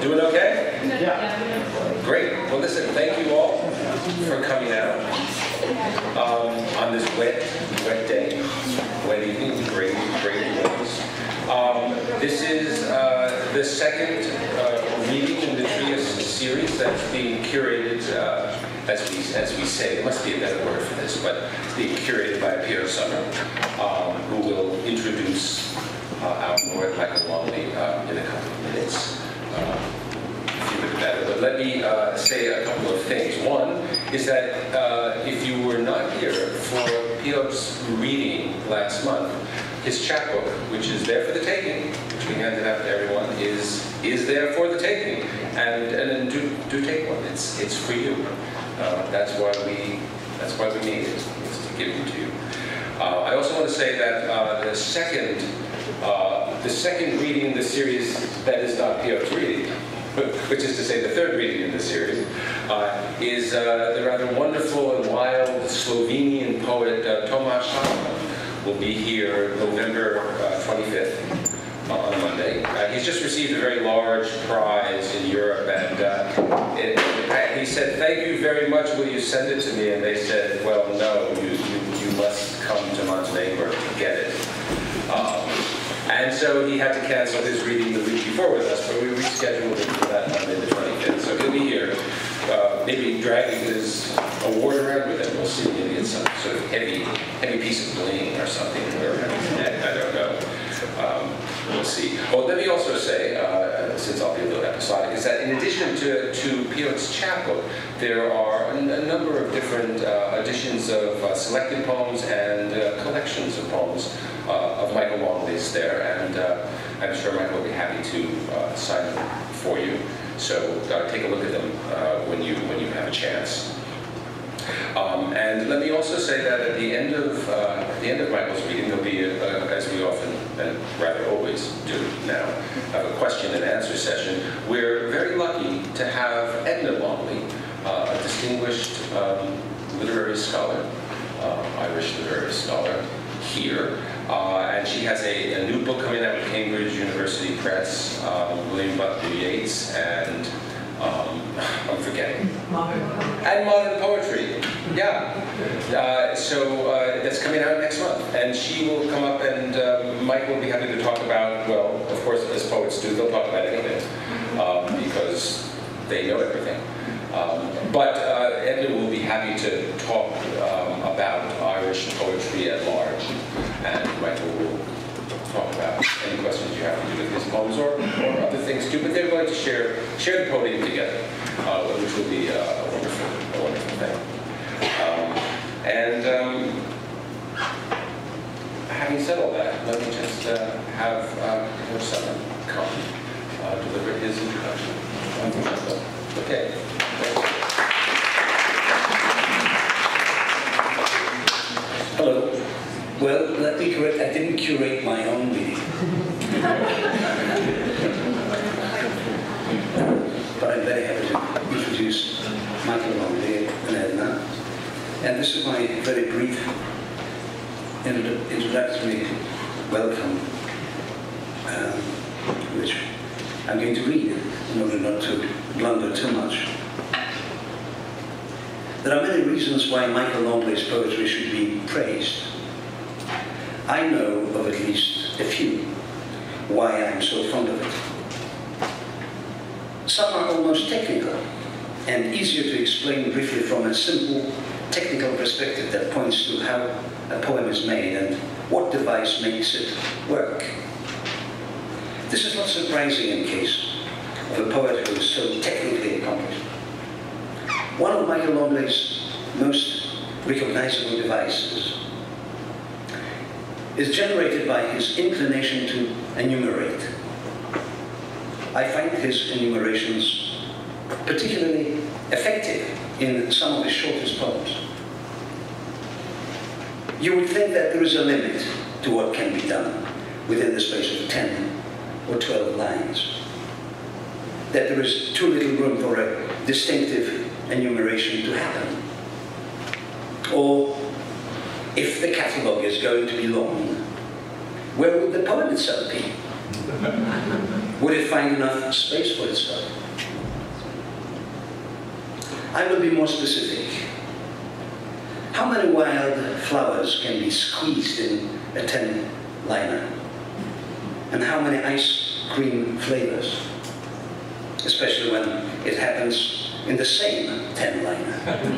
Doing okay? Yeah. Great. Well, listen, thank you all for coming out on this wet day, wet evening, great winds. This is the second reading in the Trias series that's being curated, as we say. There must be a better word for this, but it's being curated by Pierre Summer, who will introduce our poet Michael Longley in a couple of minutes. A few bit better. But let me say a couple of things. One is that if you were not here for Piot's reading last month, his chapbook, which is there for the taking, which we handed out to everyone, is there for the taking, and do take one. It's for you. That's why we need it. It's to give it to you. I also want to say that the second reading in the series that is not Piot's reading, which is to say the third reading in the series, is the rather wonderful and wild Slovenian poet Tomáš Hobart. Will be here November 25th on Monday. He's just received a very large prize in Europe, and he said, "Thank you very much. Will you send it to me?" And they said, "Well, no. You must come to Montenegro to get it." And so he had to cancel his reading the week before with us, but we rescheduled it for that Monday, the 25th. So he'll be here, maybe dragging his award around with him. We'll see. Maybe it's some sort of heavy piece of bling or something, or I don't know. We'll see. Well, let me also say, since I'll be a little episodic, is that in addition to Piot's chapbook, there are a number of different editions of selected poems and collections of poems of Michael Longley's there, and I'm sure Michael will be happy to sign them for you. So take a look at them when you have a chance. And let me also say that at the end of Michael's reading, there'll be, as we often and rather always do now, a question and answer session. We're very lucky to have Edna Longley, a distinguished literary scholar, Irish literary scholar, here. And she has a new book coming out with Cambridge University Press, William Butler Yeats, and I'm forgetting. And modern poetry. Yeah. So that's coming out next month. And she will come up, and Mike will be happy to talk about, well, of course, as poets do, they'll talk about anything, because they know everything. But Edna will be happy to talk about Irish poetry at large, and Michael will talk about any questions you have to do with his poems or other things too. But they're going to share the podium together, which will be a wonderful thing. Having said all that, let me just have Coach Summer come deliver his introduction. Okay. Hello. Well, let me correct, I didn't curate my own reading. But I'm very happy to introduce Michael Longley and Edna. And this is my very brief introductory welcome, which I'm going to read in order not to blunder too much. There are many reasons why Michael Longley's poetry should be praised. I know of at least a few why I'm so fond of it. Some are almost technical and easier to explain briefly from a simple technical perspective that points to how a poem is made and what device makes it work. This is not surprising in case of a poet who is so technically accomplished. One of Michael Longley's most recognizable devices is generated by his inclination to enumerate. I find his enumerations particularly effective in some of his shortest poems. You would think that there is a limit to what can be done within the space of 10 or 12 lines, that there is too little room for a distinctive enumeration to happen. Or, if the catalogue is going to be long, where would the poem itself be? Would it find enough space for itself? I will be more specific. How many wild flowers can be squeezed in a 10-liner? And how many ice cream flavors? Especially when it happens in the same 10-liner.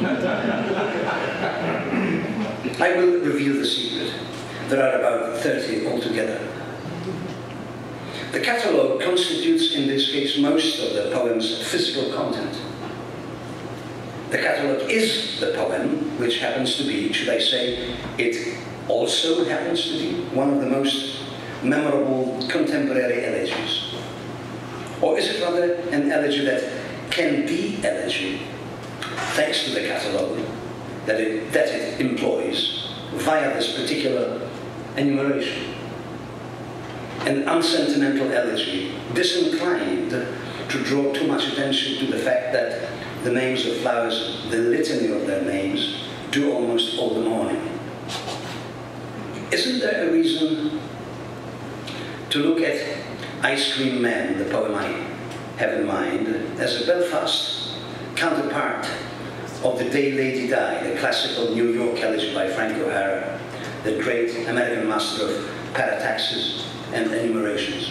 I will reveal the secret. There are about 30 altogether. The catalogue constitutes, in this case, most of the poem's physical content. The catalogue is the poem, which happens to be, should I say, it also happens to be one of the most memorable contemporary elegies. Or is it rather an elegy that can be elegy, thanks to the catalogue that it employs via this particular enumeration? An unsentimental elegy, disinclined to draw too much attention to the fact that the names of flowers, the litany of their names, do almost all the mourning. Isn't there a reason to look at Ice Cream Man, the poem I have in mind, as a Belfast counterpart of The Day Lady Died, a classical New York elegy by Frank O'Hara, the great American master of parataxis and enumerations?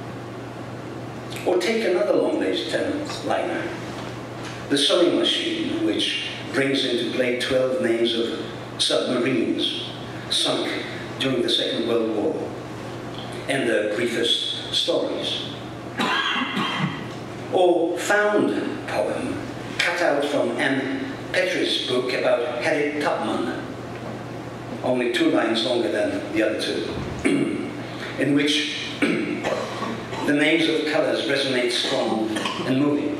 Or take another Longley's 10-liner, The Sewing Machine, which brings into play 12 names of submarines sunk during the Second World War, and their briefest stories. Or Found poem, cut out from Anne Petry's book about Harriet Tubman, only 2 lines longer than the other 2, in which the names of colors resonate strong and moving.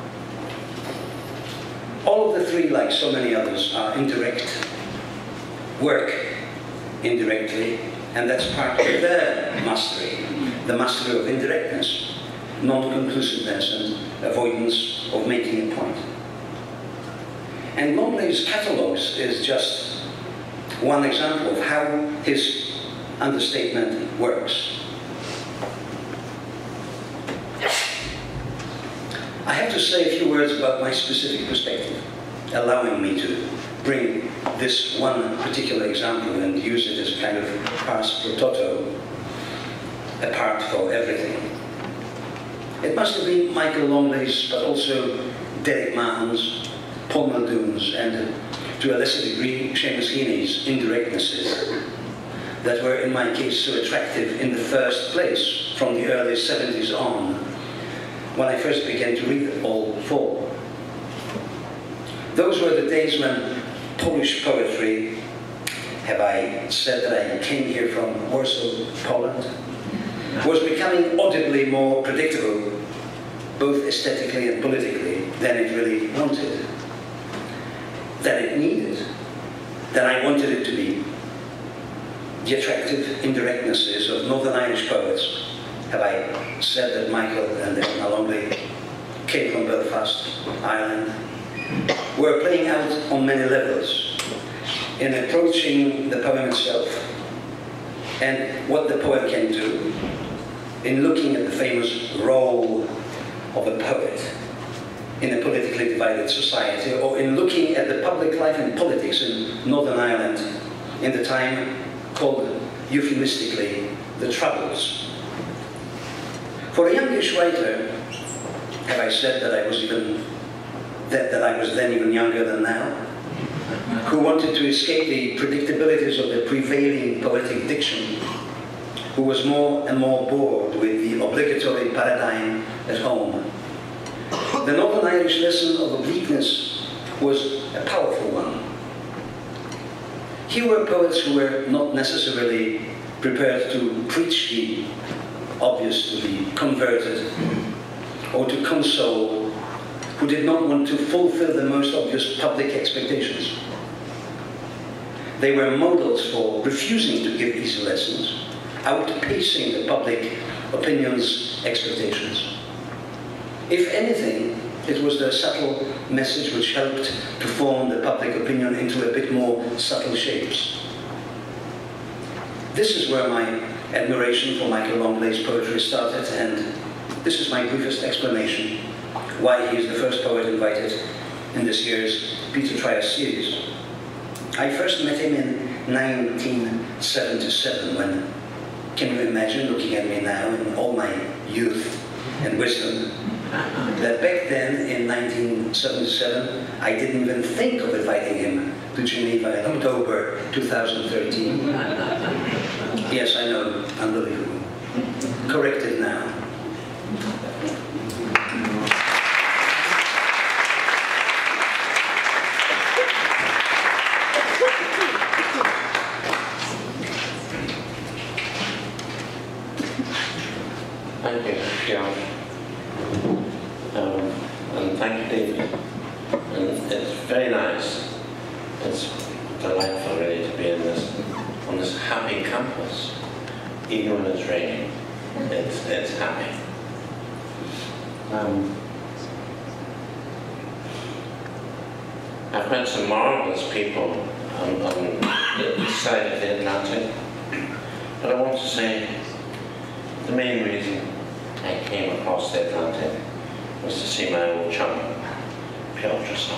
All of the 3, like so many others, are indirect, work indirectly, and that's part of their mastery, the mastery of indirectness, non-conclusiveness, and avoidance of making a point. And Longley's catalogues is just one example of how his understatement works. I have to say a few words about my specific perspective, allowing me to bring this one particular example and use it as a kind of pars pro toto, a part for everything. It must have been Michael Longley's, but also Derek Martin's, Paul Muldoon's, and to a lesser degree, Seamus Heaney's indirectnesses that were, in my case, so attractive in the first place, from the early 70s on, when I first began to read all 4. Those were the days when Polish poetry, have I said that I came here from Warsaw, Poland, was becoming audibly more predictable, both aesthetically and politically, than it really wanted, than it needed, than I wanted it to be. The attractive indirectnesses of Northern Irish poets, have I said that Michael and Eliot Longley came from Belfast, Ireland, were playing out on many levels in approaching the poem itself and what the poem can do, in looking at the famous role of a poet in a politically divided society, or in looking at the public life and politics in Northern Ireland in the time called euphemistically the Troubles. For a youngish writer, have I said that I was then even younger than now, who wanted to escape the predictabilities of the prevailing poetic diction, who was more and more bored with the obligatory paradigm at home. The Northern Irish lesson of obliqueness was a powerful one. Here were poets who were not necessarily prepared to preach the obvious to the converted, or to console, who did not want to fulfill the most obvious public expectations. They were models for refusing to give easy lessons, outpacing the public opinion's expectations. If anything, it was their subtle message which helped to form the public opinion into a bit more subtle shapes. This is where my admiration for Michael Longley's poetry started, and this is my briefest explanation why he is the first poet invited in this year's Peter Trias series. I first met him in 1977 when, can you imagine, looking at me now in all my youth and wisdom, that back then in 1977 I didn't even think of inviting him to Geneva in October 2013. Yes, I know, unbelievable. Corrected now. Thank you, John. And thank you, David. And it's very nice. It's delightful, really, to be on this happy campus, even when it's raining. It's happy. I've met some marvelous people on the side of the Atlantic, but I want to say the main reason I came across the Atlantic was to see my old chum, Piotr.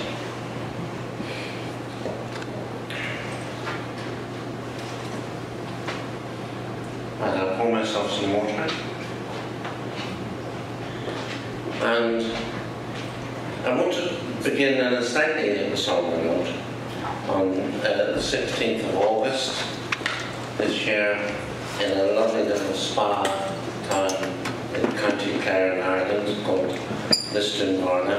And I'll pour myself some water. And I want to begin in a slightly somber note. On the 16th of August this year, in a lovely little spa town in County Clare in Ireland called Lisdoonvarna,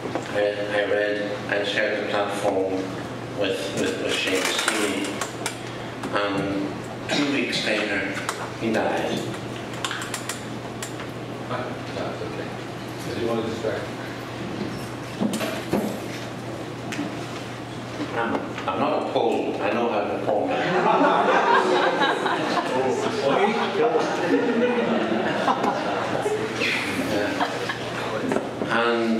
I shared the platform with Seamus Healy, and 2 weeks later he died. That's okay. Did you want to distract? I'm not a Pole. I know how to Pole. And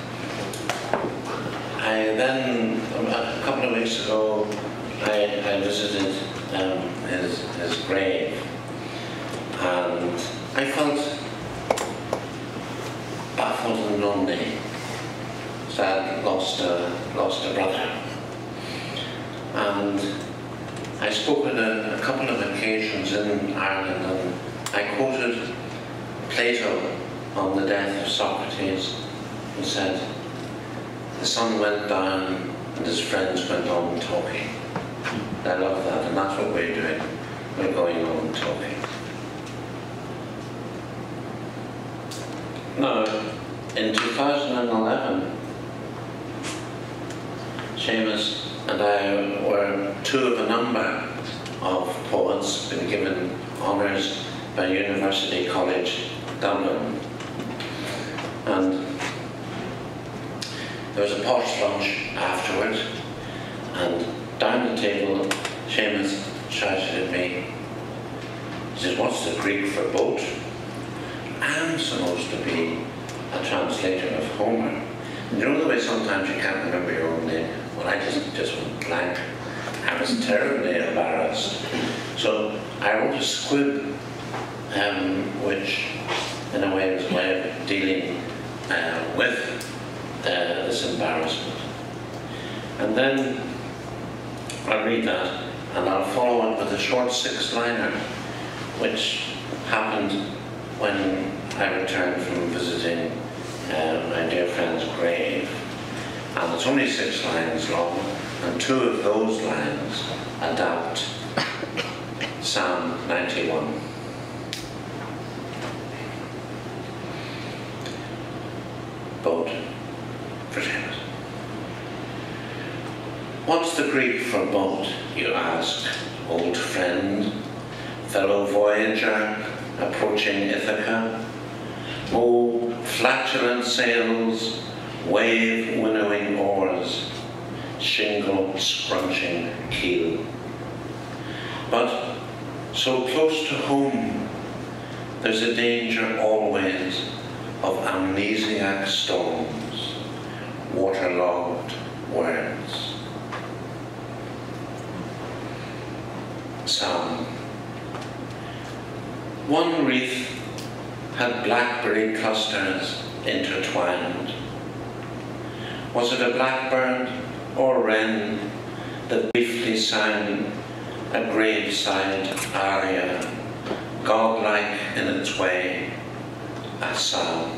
I then, a couple of weeks ago, I visited his grave, and I felt baffled and lonely. So I'd lost a brother. And I spoke on a couple of occasions in Ireland, and I quoted Plato on the death of Socrates, who said, "The sun went down and his friends went on talking." And I love that, and that's what we're doing. We're going on talking. Now, in 2011, Seamus and I were two of a number of poets been given honours by University College Dublin. And there was a posh lunch afterwards, and down the table, Seamus shouted at me. He said, "What's the Greek for boat?" I'm supposed to be a translator of Homer. And you know the way sometimes you can't remember your own name? Well, I just went blank. I was terribly embarrassed. So I wrote a squib, which in a way was a way of dealing with this embarrassment. And then I'll read that, and I'll follow it with a short six-liner, which happened when I returned from visiting my dear friend's grave. And it's only 6 lines long, and 2 of those lines adapt Psalm 91. Boat for Seamus. What's the Greek for boat, you ask, old friend, fellow voyager approaching Ithaca? Oh, flatulent sails, wave winnowing oars, shingle scrunching keel. But so close to home, there's a danger always of amnesiac storms, waterlogged words. Psalm One wreath had blackberry clusters intertwined. Was it a blackbird or wren that briefly sang a graveside aria, godlike in its way, a psalm?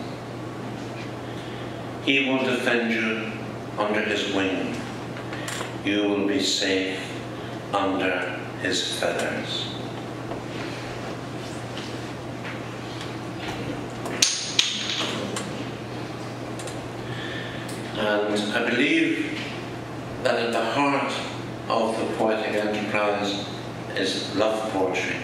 He will defend you under his wing. You will be safe under his feathers. And I believe that at the heart of the poetic enterprise is love poetry.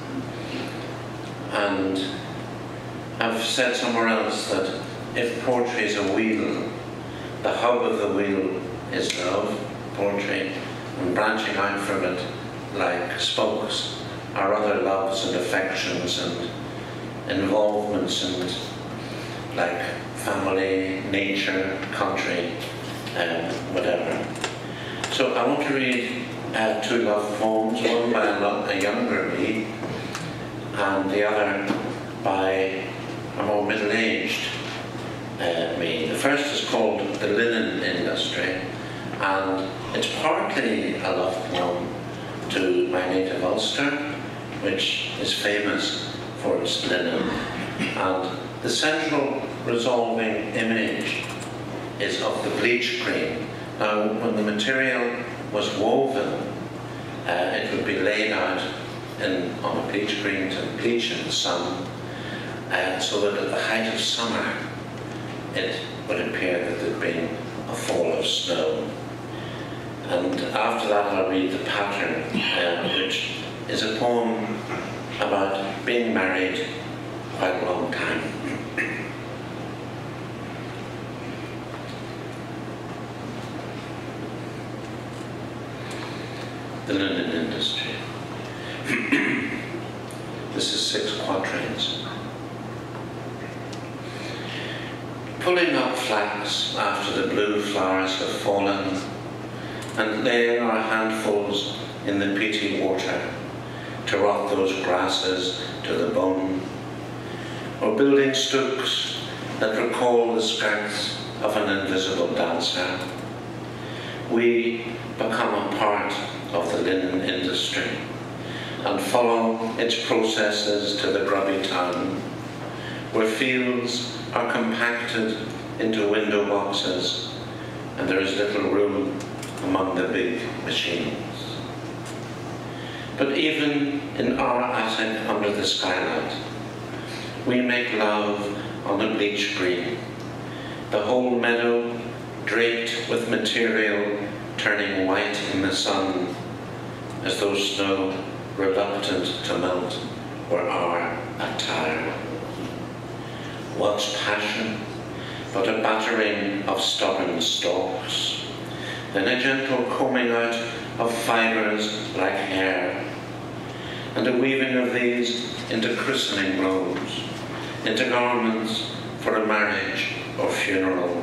And I've said somewhere else that if poetry is a wheel, the hub of the wheel is love poetry, and branching out from it like spokes are other loves and affections and involvements and like family, nature, country, whatever. So I want to read two love poems, one by a younger me and the other by a more middle-aged me. The first is called The Linen Industry, and it's partly a love poem to my native Ulster, which is famous for its linen. And the central resolving image is of the bleach green. Now, when the material was woven, it would be laid out on a bleach green to bleach in the sun, so that at the height of summer, it would appear that there had been a fall of snow. And after that, I'll read the pattern, which is a poem about being married quite a long time. The linen industry. This is 6 quatrains. Pulling up flax after the blue flowers have fallen, and laying our handfuls in the peaty water to rot those grasses to the bone, or building stooks that recall the skirts of an invisible dancer, we become a part of the linen industry and follow its processes to the grubby town, where fields are compacted into window boxes and there is little room among the big machines. But even in our attic under the skylight, we make love on a bleach green, the whole meadow draped with material turning white in the sun, as though snow, reluctant to melt, were our attire. What's passion but a battering of stubborn stalks, then a gentle combing out of fibres like hair, and a weaving of these into christening robes, into garments for a marriage or funeral.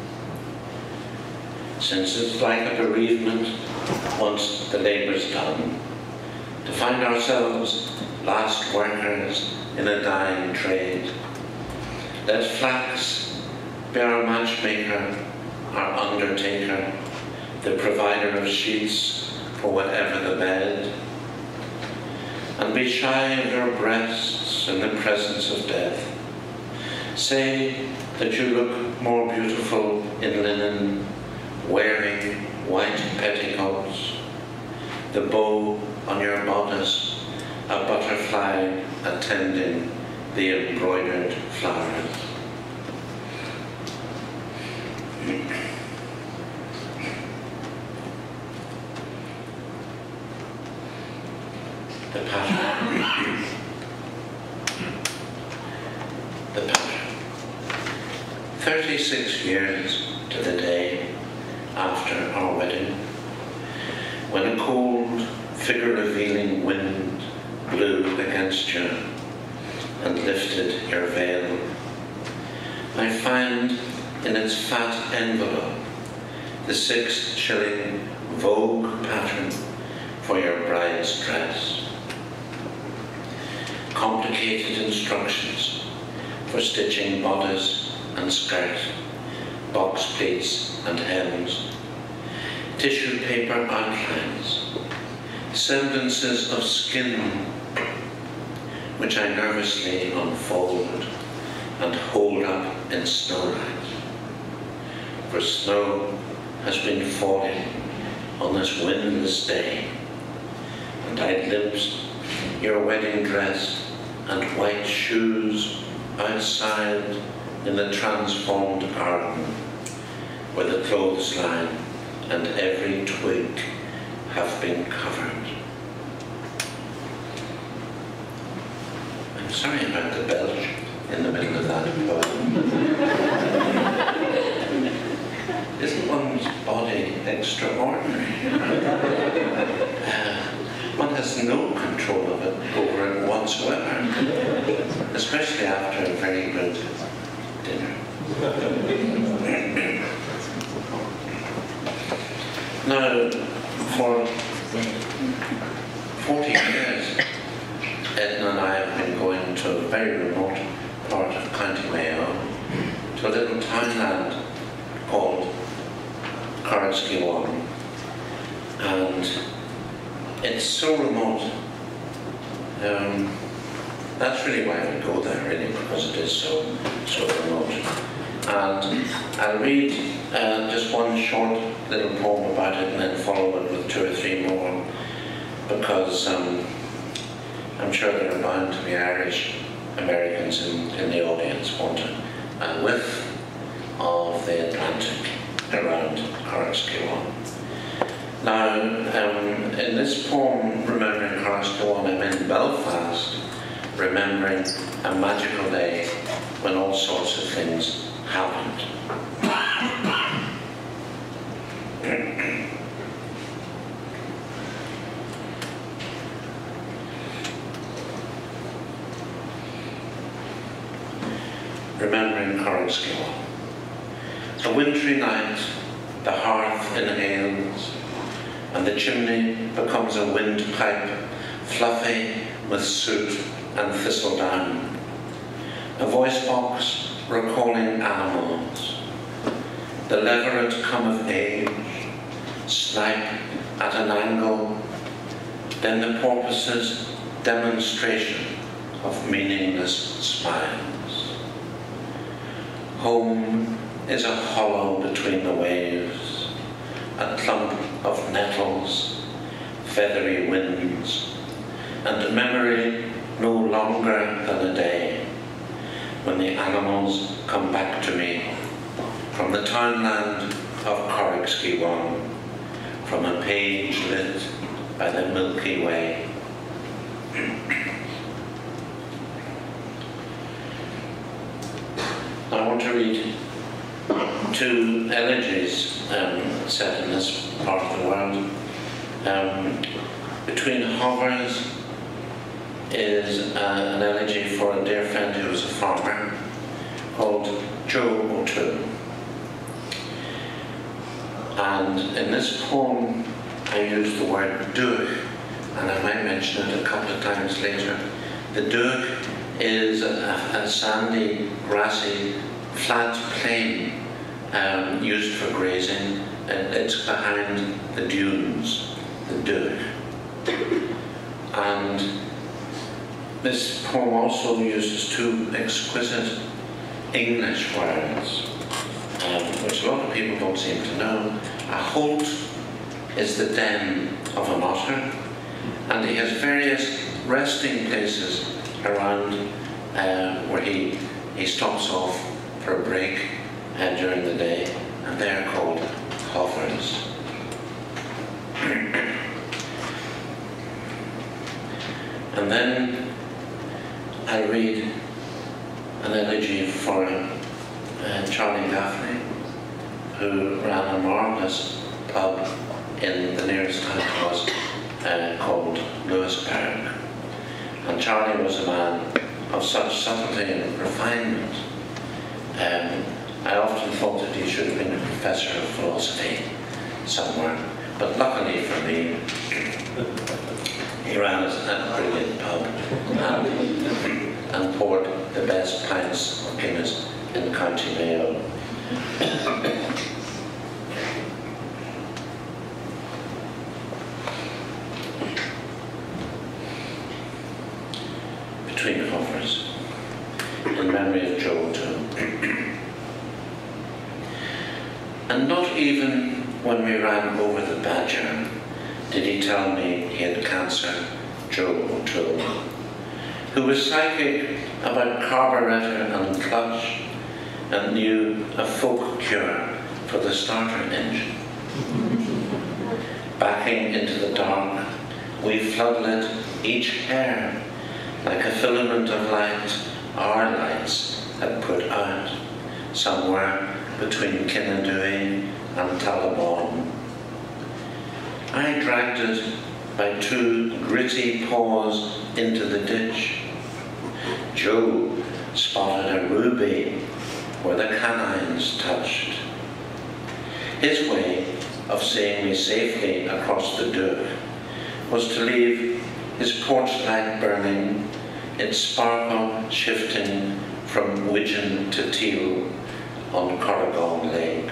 Since it's like a bereavement once the labour's done, to find ourselves last workers in a dying trade. Let flax be our matchmaker, our undertaker, the provider of sheets for whatever the bed, and be shy of your breasts in the presence of death. Say that you look more beautiful in linen, wearing white petticoats, the bow on your bodice, a butterfly attending the embroidered flowers. The pattern. The pattern. 36 years to the day after our wedding, when a cold, figure-revealing wind blew against you and lifted your veil, I find in its fat envelope the 6-shilling Vogue pattern for your bride's dress. complicated instructions for stitching bodice and skirt, box pleats and hems, tissue paper outlines, semblances of skin, which I nervously unfold and hold up in snowlight. For snow has been falling on this windless day, and I glimpsed your wedding dress and white shoes outside in the transformed garden, where the clothesline and every twig have been covered. I'm sorry about the belch in the middle of that poem. Isn't one's body extraordinary? One has no control of it over it whatsoever, especially after a very good dinner. Now, for 40 years, Edna and I have been going to a very remote part of County Mayo, to a little townland called Carrigskeewaun, and it's so remote. That's really why we go there, really, because it is so remote. And I'll read just one short little poem about it, and then follow it with 2 or 3 more, because I'm sure there are bound to be Irish Americans in the audience wanting a whiff of the Atlantic around Carrigskeewaun. Now, in this poem, Remembering Carrigskeewaun, I'm in Belfast, remembering a magical day when all sorts of things happened. Remembering Carrigskeewaun. A wintry night, the hearth inhales, and the chimney becomes a windpipe, fluffy with soot and thistledown. A voice box recalling animals. The leveret come of age, snipe at an angle, then the porpoise's demonstration of meaningless smiles. Home is a hollow between the waves, a clump of nettles, feathery winds, and memory no longer than a day, when the animals come back to me from the townland of Carrigskeewaun, from a page lit by the Milky Way. I want to read 2 elegies set in this part of the world. Between Hovers is an elegy for a dear friend who was a farmer called Joe O'Toole. And in this poem I use the word duach, and I might mention it a couple of times later. The duach is a sandy, grassy, flat plain used for grazing, and it's behind the dunes, the duach. And this poem also uses 2 exquisite English words, which a lot of people don't seem to know. A holt is the den of an otter, and he has various resting places around where he stops off for a break during the day, and they are called hovers. And then I read an elegy for Charlie Gaffney, who ran a marvellous pub in the nearest town to us called Lewisburg. And Charlie was a man of such subtlety and refinement. I often thought that he should have been a professor of philosophy somewhere, but luckily for me, he ran a brilliant pub. And best pints of Guinness in County Mayo. Between hovers, in memory of Joe too. And not even when we ran over the badger did he tell me he had cancer, Joe O'Toole, who was psychic about carburettor and clutch and knew a folk cure for the starter engine. Backing into the dark, we floodlit each hair like a filament of light our lights had put out somewhere between Kinnadui and Talabon. I dragged it by two gritty paws into the ditch. Joe spotted a ruby where the canines touched. His way of seeing me safely across the Duke was to leave his porch light burning, its sparkle shifting from widgeon to teal on Corrigan Lake.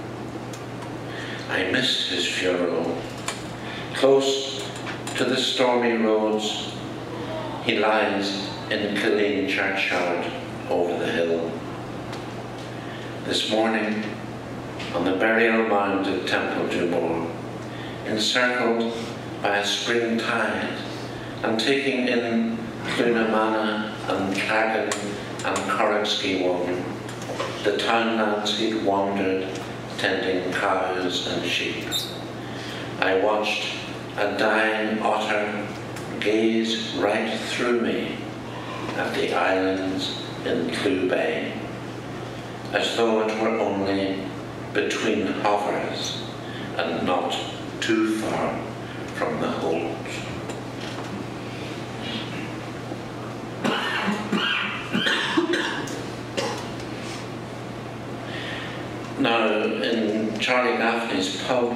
I missed his funeral. Close to the stormy roads, he lies in Killeen churchyard over the hill. This morning, on the burial mound at Temple Dumore, encircled by a spring tide, and taking in Clunamana and Cagan and Corrigskeewon, the townlands he'd wandered, tending cows and sheep. I watched a dying otter gaze right through me at the islands in Clew Bay, as though it were only between hovers and not too far from the Holt. Now, in Charlie Gaffney's pub,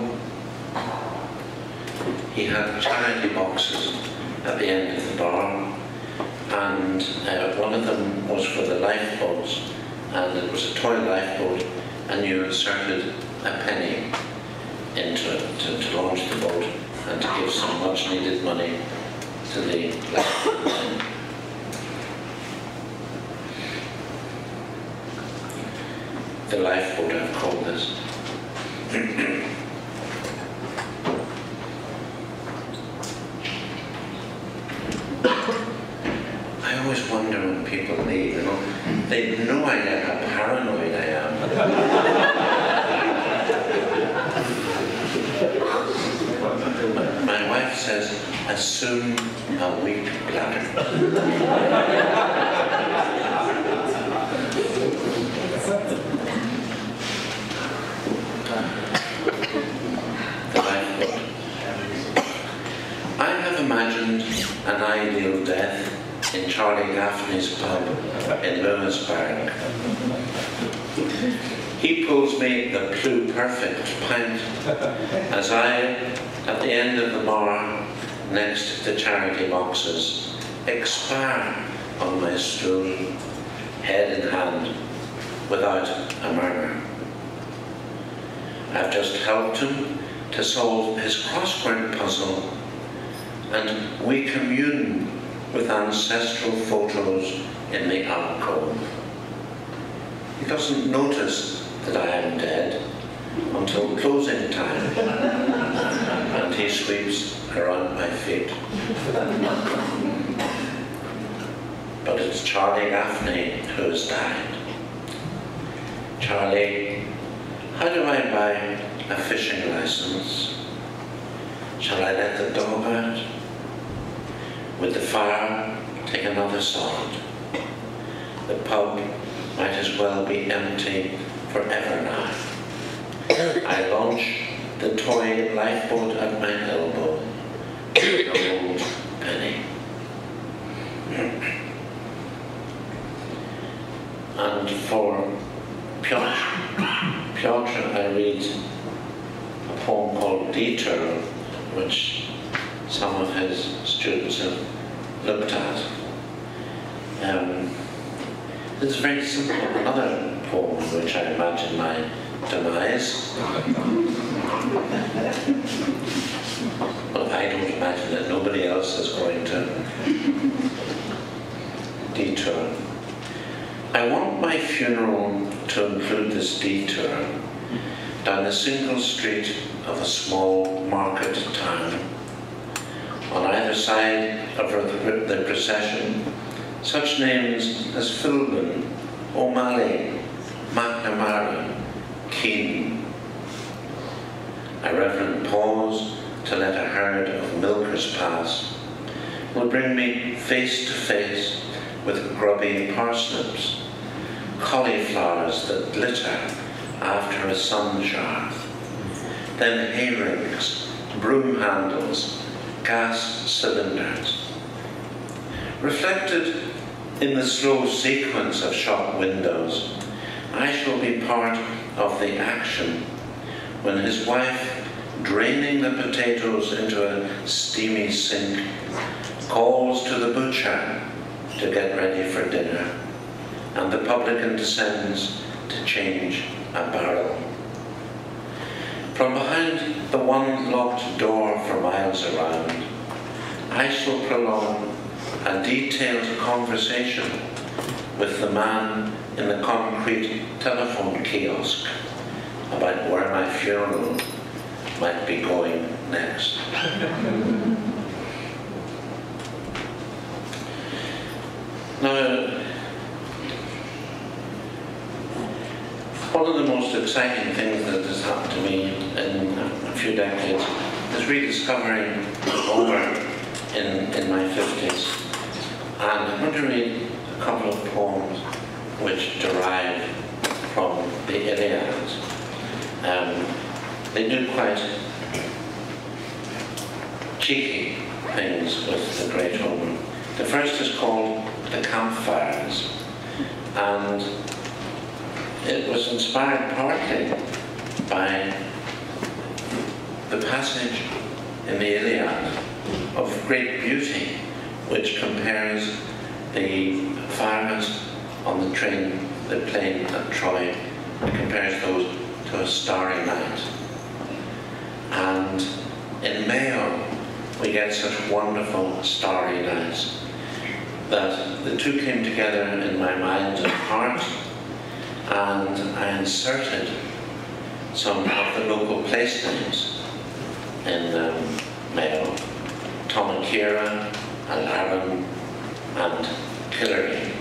he had charity boxes at the end of the bar, and one of them was for the lifeboats, and it was a toy lifeboat, and you inserted a penny into it to launch the boat and to give some much needed money to the lifeboat. The lifeboat, I've called this. I always wonder when people leave, you know, they have no idea how paranoid I am. My wife says, assume a weak bladder. I have imagined an ideal death in Charlie Gaffney's pub in Lewisburg. He pulls me the pluperfect pint as I, at the end of the bar, next to the charity boxes, expire on my stool, head in hand, without a murmur. I've just helped him to solve his crossword puzzle, and we commune with ancestral photos in the alcove. He doesn't notice that I am dead until closing time, and he sweeps around my feet. But it's Charlie Gaffney who has died. Charlie, how do I buy a fishing license? Shall I let the dog out? Would the fire take another sod? The pub might as well be empty forever now. I launch the toy lifeboat at my elbow, an old penny. And for Piotr, I read a poem called Detour, which some of his students have looked at. It's very simple. Another poem in which I imagine my demise. Well, I don't imagine that nobody else is going to detour. I want my funeral to include this detour down a single street of a small market town. On either side of the procession, such names as Philbin, O'Malley, McNamara, Keane. A reverent pause to let a herd of milkers pass will bring me face to face with grubby parsnips, cauliflowers that glitter after a sun shower, then hay ricks, broom handles, gas cylinders. Reflected in the slow sequence of shop windows, I shall be part of the action when his wife, draining the potatoes into a steamy sink, calls to the butcher to get ready for dinner, and the publican descends to change a barrel. From behind the one locked door for miles around, I shall prolong a detailed conversation with the man in the concrete telephone kiosk about where my funeral might be going next. Now, one of the most exciting things that has happened to me in a few decades is rediscovering Hobart in my 50s. And I'm going to read a couple of poems which derive from the Iliad. They do quite cheeky things with the great Homer. The first is called The Campfires, and it was inspired partly by the passage in the Iliad of great beauty, which compares the fires on the plane at Troy, and compares those to a starry night. And in Mayo, we get such wonderful starry nights that the two came together in my mind and heart, and I inserted some of the local place names in Mayo: Tomakira and Arran and Killary.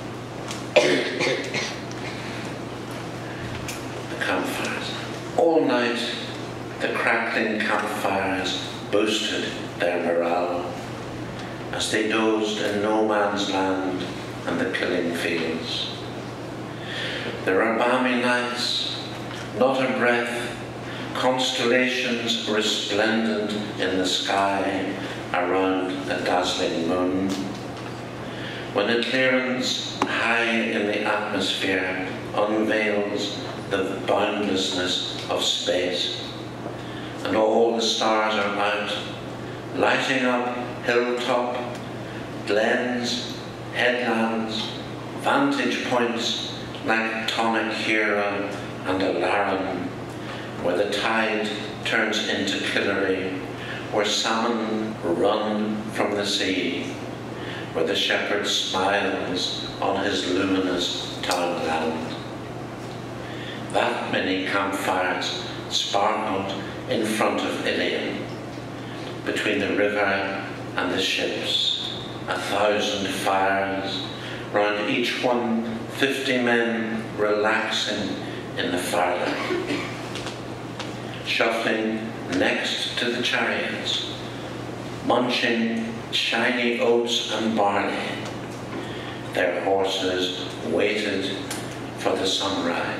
The campfires. All night the crackling campfires boosted their morale as they dozed in no man's land and the killing fields. There are balmy nights, not a breath, constellations resplendent in the sky around a dazzling moon, when a clearance high in the atmosphere unveils the boundlessness of space, and all the stars are out, lighting up hilltop, glens, headlands, vantage points like Tomakira and Alaran, where the tide turns into Killary, where salmon run from the sea, where the shepherd smiles on his luminous townland. That many campfires sparkled in front of Ilion, between the river and the ships, 1,000 fires, round each one 50 men relaxing in the firelight, shuffling next to the chariots, munching shiny oats and barley. Their horses waited for the sunrise.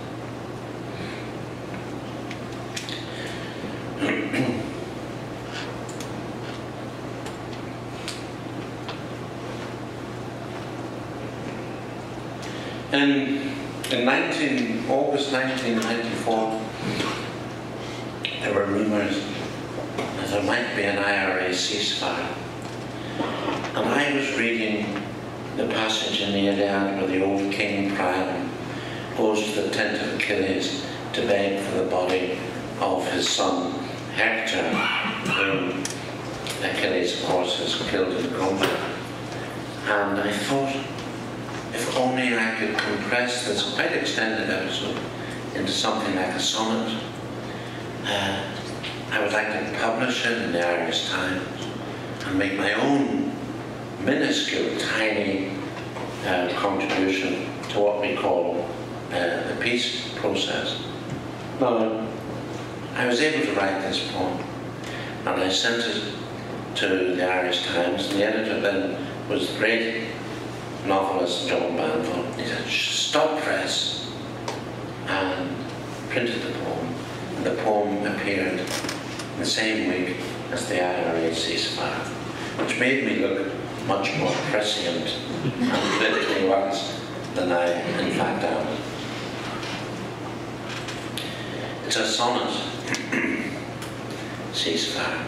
In August 1994, there were rumours that there might be an IRA ceasefire. And I was reading the passage in the Iliad where the old king Priam goes to the tent of Achilles to beg for the body of his son Hector, whom Achilles, of course, has killed in combat. And I thought, if only I could compress this quite extended episode into something like a sonnet. I would like to publish it in the Irish Times and make my own minuscule, tiny contribution to what we call the peace process. Now, I was able to write this poem, and I sent it to the Irish Times, and the editor then was the great novelist John Banville. He said, "Stop press," and printed the poem. And the poem appeared the same week as the IRA ceasefire, which made me look much more prescient and politically wise than I in fact am. It's a sonnet, Ceasefire.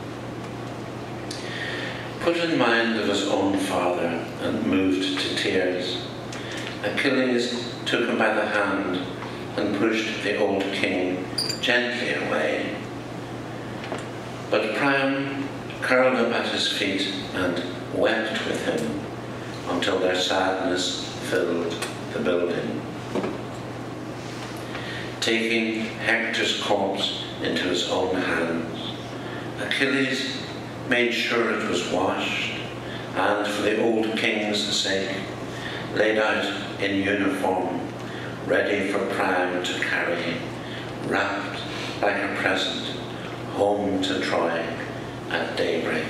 Put in mind of his own father and moved to tears, Achilles took him by the hand and pushed the old king gently away. But Priam curled up at his feet and wept with him until their sadness filled the building. Taking Hector's corpse into his own hands, Achilles made sure it was washed, and for the old king's sake, laid out in uniform, ready for Priam to carry, wrapped like a present, home to Troy at daybreak.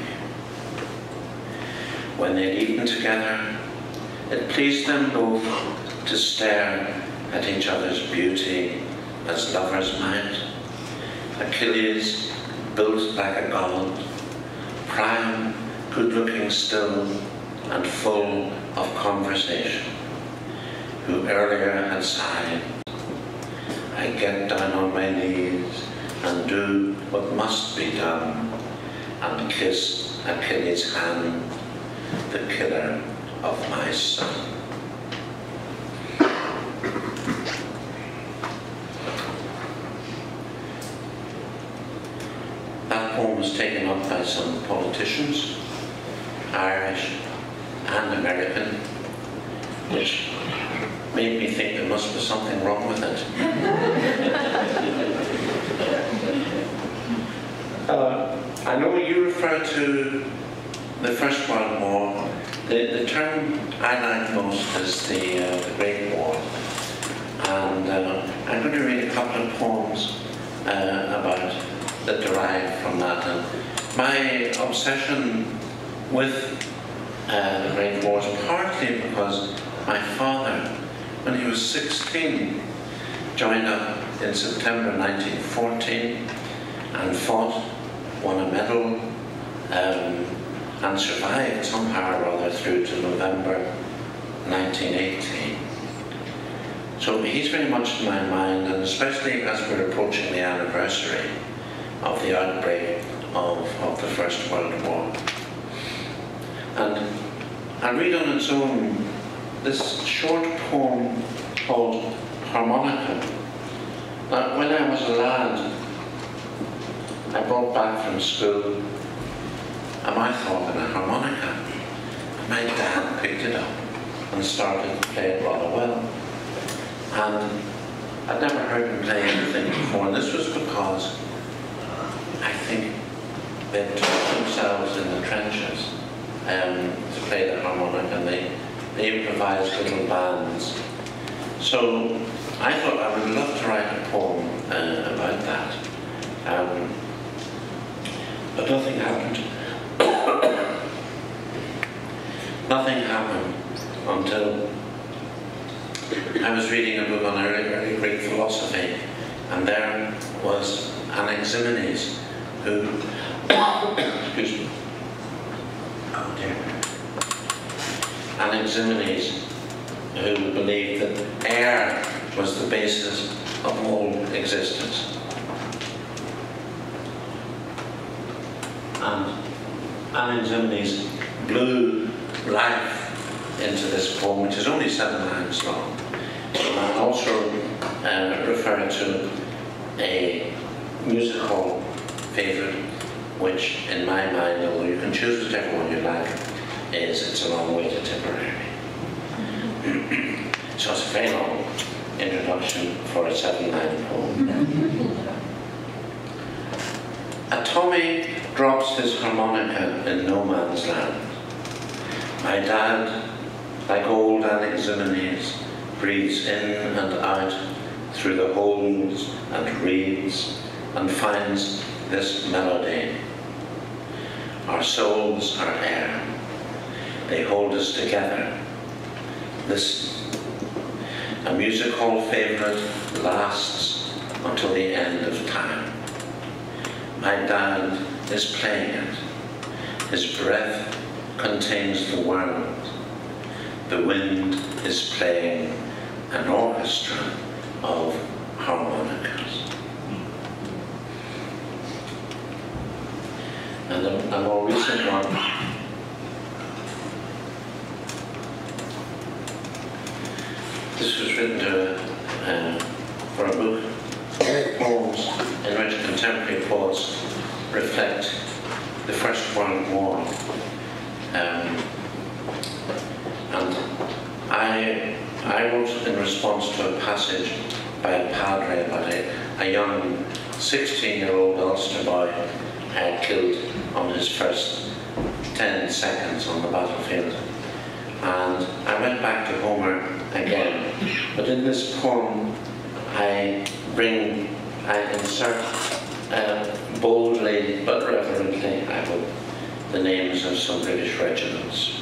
When they'd eaten together, it pleased them both to stare at each other's beauty as lovers might. Achilles built like a god, Priam good-looking still and full of conversation, who earlier had sighed, "I get down on my knees and do what must be done, and kiss Achilles' hand, the killer of my son." That poem was taken up by some politicians, Irish and American, which made me think there must be something wrong with it. I know you refer to the First World War. The term I like most is the Great War. And I'm going to read a couple of poems that derive from that. And my obsession with the Great War is partly because my father, when he was 16, joined up in September 1914 and fought, won a medal, and survived somehow or other through to November 1918. So he's very much in my mind, and especially as we're approaching the anniversary of the outbreak of the First World War. And I read on its own this short poem called Harmonica. Now, when I was a lad, I brought back from school a mouth organ, a harmonica, and my dad picked it up and started to play it rather well. And I'd never heard him play anything before, and this was because I think they taught themselves in the trenches to play the harmonica, and they improvised little bands. So I thought I would love to write a poem about that. But nothing happened. Nothing happened until I was reading a book on early Greek philosophy, and there was Anaximenes, who, excuse me, oh dear, Anaximenes, who believed that air was the basis of all existence. And Anaximenes blew life into this poem, which is only 7 lines long. And I also refer to a musical favourite, which in my mind, although you can choose whichever one you like, is It's a Long Way to Tipperary. So it's a very long introduction for a 7-line poem. A Tommy drops his harmonica in no man's land. My dad, like old Anaximenes, breathes in and out through the holes and reeds and finds this melody. Our souls are air. They hold us together. Listen. A music hall favourite lasts until the end of time. My dad is playing it. His breath contains the world. The wind is playing an orchestra of harmonicas. And a more recent one. This was written for a book, poems in which contemporary poets reflect the First World War. And I wrote in response to a passage by a padre about a young 16-year-old Ulster boy killed on his first 10 seconds on the battlefield. And I went back to Homer again, but in this poem I insert boldly but reverently, I hope, the names of some British regiments.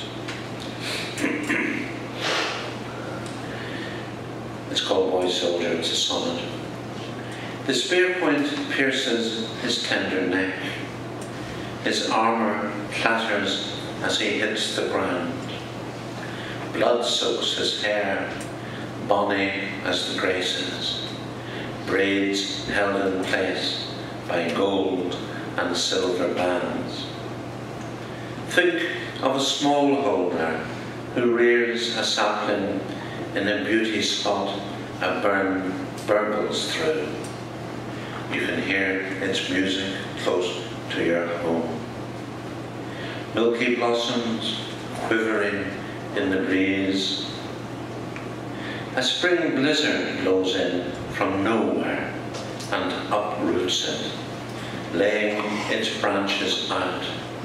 It's called Boy Soldier, it's a sonnet. The spear point pierces his tender neck. His armour clatters as he hits the ground. Blood soaks his hair, bonny as the graces, braids held in place by gold and silver bands. Think of a smallholder who rears a sapling in a beauty spot a burn burbles through. You can hear its music close to your home. Milky blossoms quivering in the breeze. A spring blizzard blows in from nowhere and uproots it, laying its branches out.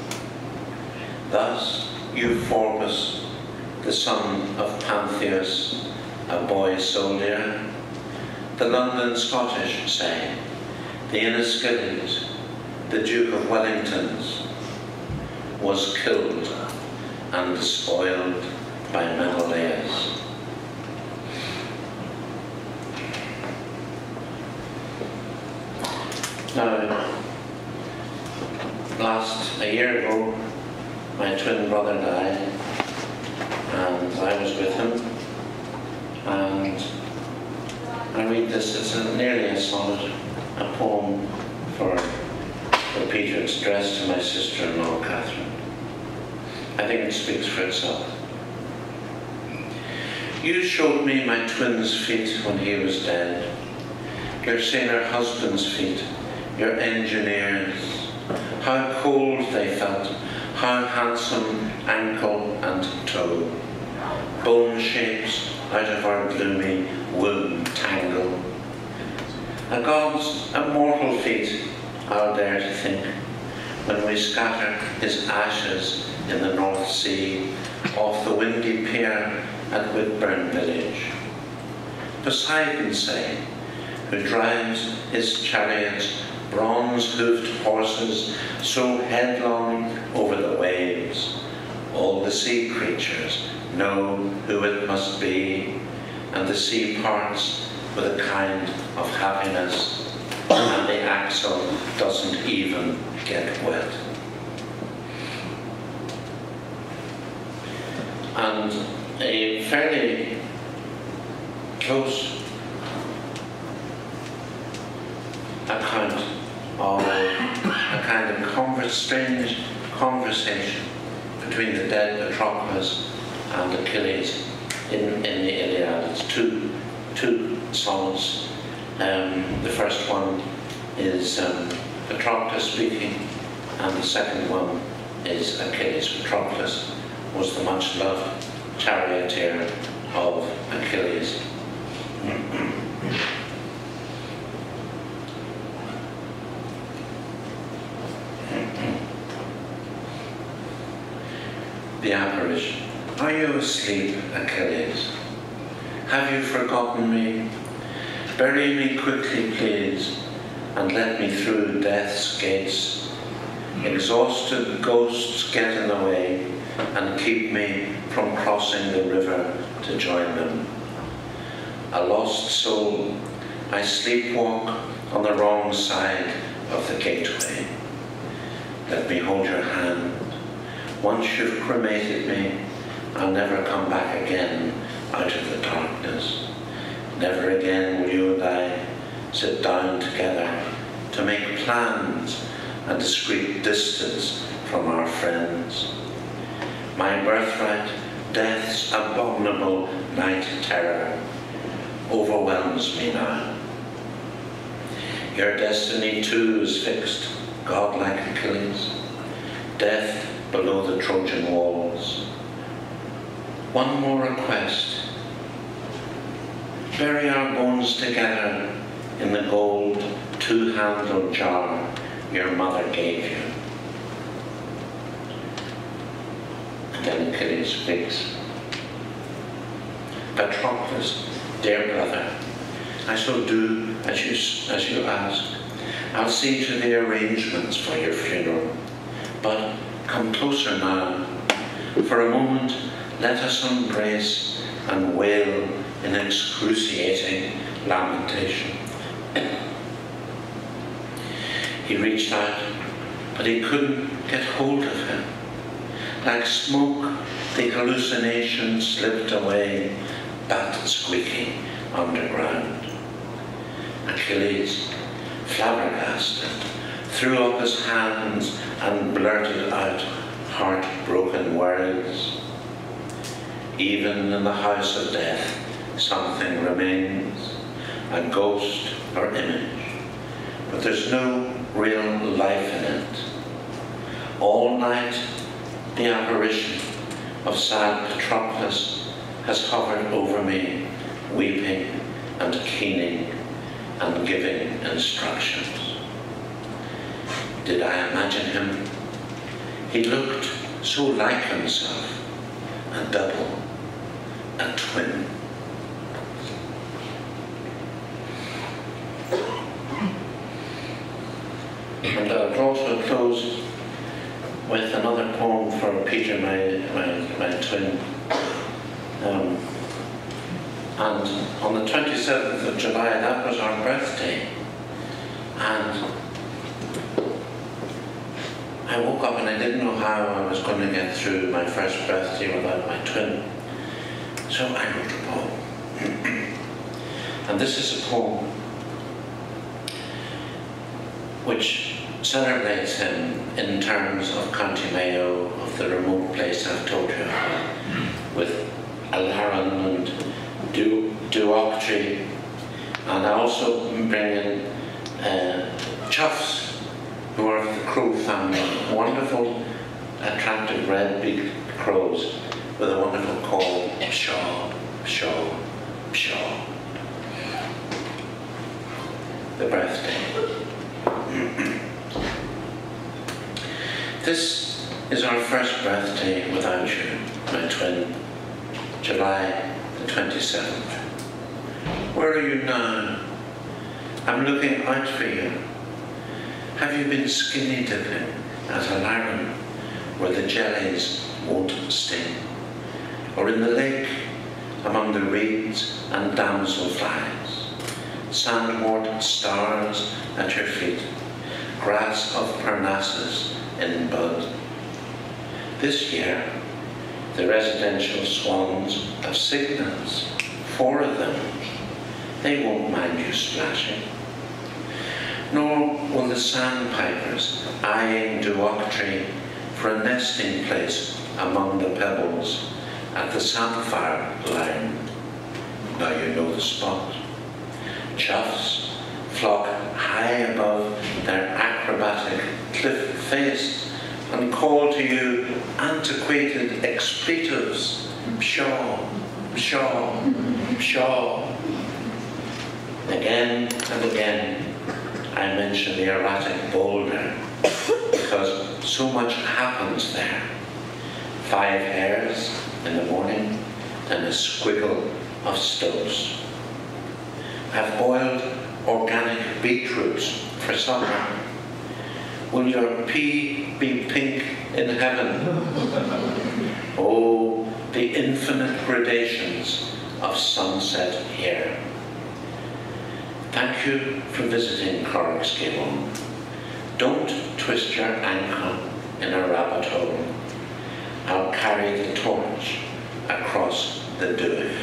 Thus Euphorbus, the son of Pantheus, a boy soldier, the London Scottish say, the Inniskillings, the Duke of Wellington's, was killed and despoiled by Menelaus. Now, a year ago, my twin brother died, and I was with him, and I read this, it's nearly a sonnet, a poem for Peter. It's addressed to my sister-in-law, Catherine. I think it speaks for itself. You showed me my twin's feet when he was dead, your sailor husband's feet, your engineers, how cold they felt, how handsome ankle and toe, bone shapes out of our gloomy womb tangle. A god's immortal feet, I'll dare to think, when we scatter his ashes in the North Sea, off the windy pier at Whitbread village. Poseidon, say, who drives his chariots, bronze-hoofed horses, so headlong over the waves. All the sea creatures know who it must be, and the sea parts with a kind of happiness, and the axle doesn't even get wet. And a fairly close account of a kind of strange conversation between the dead Patroclus and Achilles in the Iliad. It's two songs. The first one is Patroclus speaking, and the second one is Achilles. Patroclus was the much-loved charioteer of Achilles. The apparition. Are you asleep, Achilles? Have you forgotten me? Bury me quickly, please, and let me through death's gates. Exhausted ghosts get in the way and keep me from crossing the river to join them. A lost soul, I sleepwalk on the wrong side of the gateway. Let me hold your hand. Once you've cremated me, I'll never come back again out of the darkness. Never again will you and I sit down together to make plans at discreet distance from our friends. My birthright, death's abominable night terror, overwhelms me now. Your destiny too is fixed, godlike Achilles. Death below the Trojan walls. One more request. Bury our bones together in the gold two-handled jar your mother gave you. And then Achilles speaks. Patroclus, dear brother, I shall do as you ask. I'll see to the arrangements for your funeral. But come closer now. For a moment, let us embrace and wail in excruciating lamentation. He reached out, but he couldn't get hold of him. Like smoke, the hallucination slipped away, bat squeaking underground. Achilles, flabbergasted, threw up his hands and blurted out heartbroken words. Even in the house of death, something remains, a ghost or image, but there's no real life in it. All night, the apparition of sad Patroclus has hovered over me, weeping and keening and giving instructions. Did I imagine him? He looked so like himself, a double, a twin. And I'll draw to a close with another poem for Peter, my twin. And on the 27th of July, that was our birthday. And I woke up and I didn't know how I was going to get through my first birthday without my twin. So I wrote a poem. And this is a poem which celebrates him in terms of County Mayo, of the remote place I've told you about, with Alaran and Duoctree. And I also bring in Chuffs, who are of the crow family, wonderful, attractive red-beaked crows with a wonderful call, pshaw, pshaw, pshaw. The birthday. This is our first birthday without you, my twin, July the 27th. Where are you now? I'm looking out for you. Have you been skinny dipping at Alaran, where the jellies won't sting? Or in the lake, among the reeds and damselflies? Sandwort stars at your feet, grass of Parnassus in bud. This year, the residential swans have signals, 4 of them. They won't mind you splashing. Nor will the sandpipers eyeing Duoctree for a nesting place among the pebbles at the samphire line. Now you know the spot. Choughs flock high above their acrobatic cliff face and call to you antiquated expletives. Pshaw, pshaw, pshaw. Again and again I mention the erratic boulder because so much happens there. 5 hairs in the morning and a squiggle of stoats. I've boiled organic beetroots for supper. Will your pea be pink in heaven? Oh, the infinite gradations of sunset here. Thank you for visiting Corrigsgable. Don't twist your ankle in a rabbit hole. I'll carry the torch across the Duich.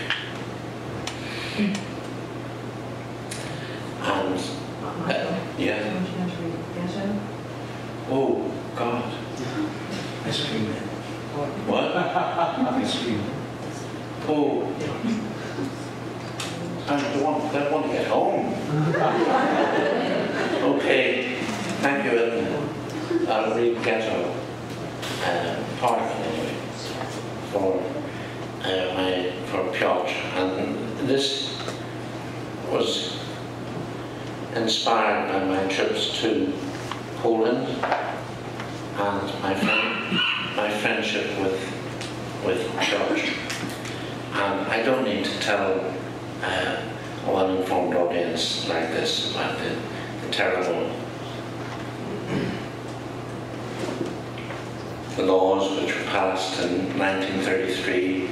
And, yeah. Oh, God. Ice cream man. What? Ice cream. Oh. I want to get home. Okay. Thank you, Edmund. I'll read Ghetto part anyway for Piotr. And this was inspired by my trips to Poland and my friendship with Piotr. And I don't need to tell a well-informed audience like this about the terrible laws which were passed in 1933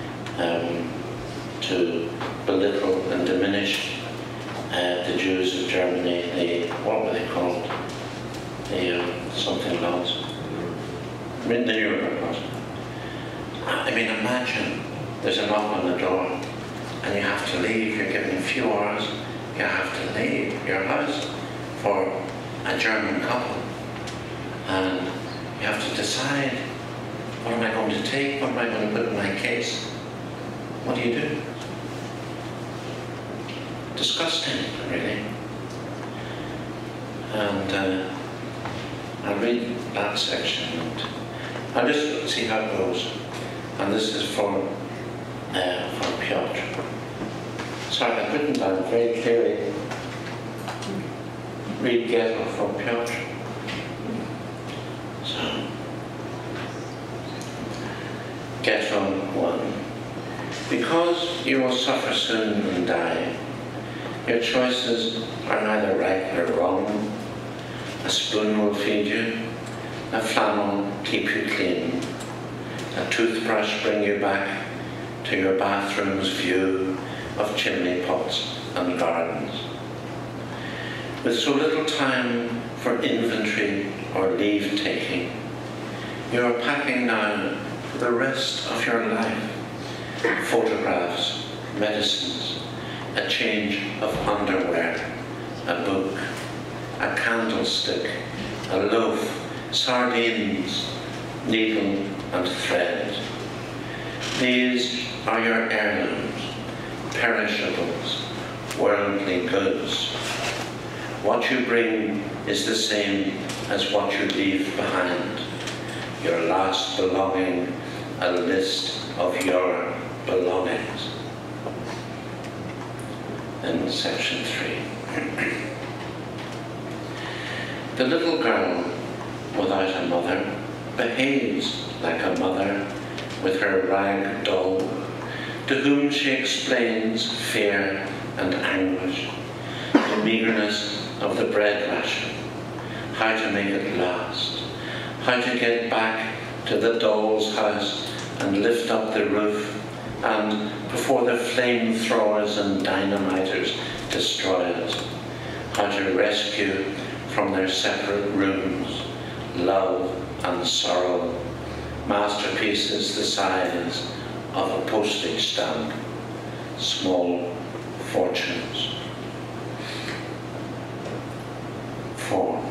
to belittle and diminish the Jews of Germany. What were they called? Something laws. The Nuremberg laws. I mean, imagine there's a knock on the door and you have to leave. You're given a few hours. You have to leave your house for a German couple, and you have to decide, what am I going to take? What am I going to put in my case? What do you do? Disgusting, really. And I'll read that section and I'll just see how it goes. And this is for Piotr. Sorry, I've written down very clearly. Read Ghetto for Piotr. So, Ghetto 1. Because you will suffer soon and die, your choices are neither right nor wrong. A spoon will feed you, a flannel keep you clean, a toothbrush bring you back to your bathroom's view of chimney pots and gardens. With so little time for inventory or leave-taking, you are packing now for the rest of your life photographs, medicines, a change of underwear, a book, a candlestick, a loaf, sardines, needle and thread. These are your heirlooms, perishables, worldly goods. What you bring is the same as what you leave behind. Your last belonging, a list of your belongings. In section 3. The little girl without a mother behaves like a mother with her rag doll, to whom she explains fear and anguish, the meagreness of the bread ration, how to make it last, how to get back to the doll's house and lift up the roof, and before the flamethrowers and dynamiters destroy it, how to rescue from their separate rooms love and sorrow, masterpieces the size of a postage stamp, small fortunes. 4.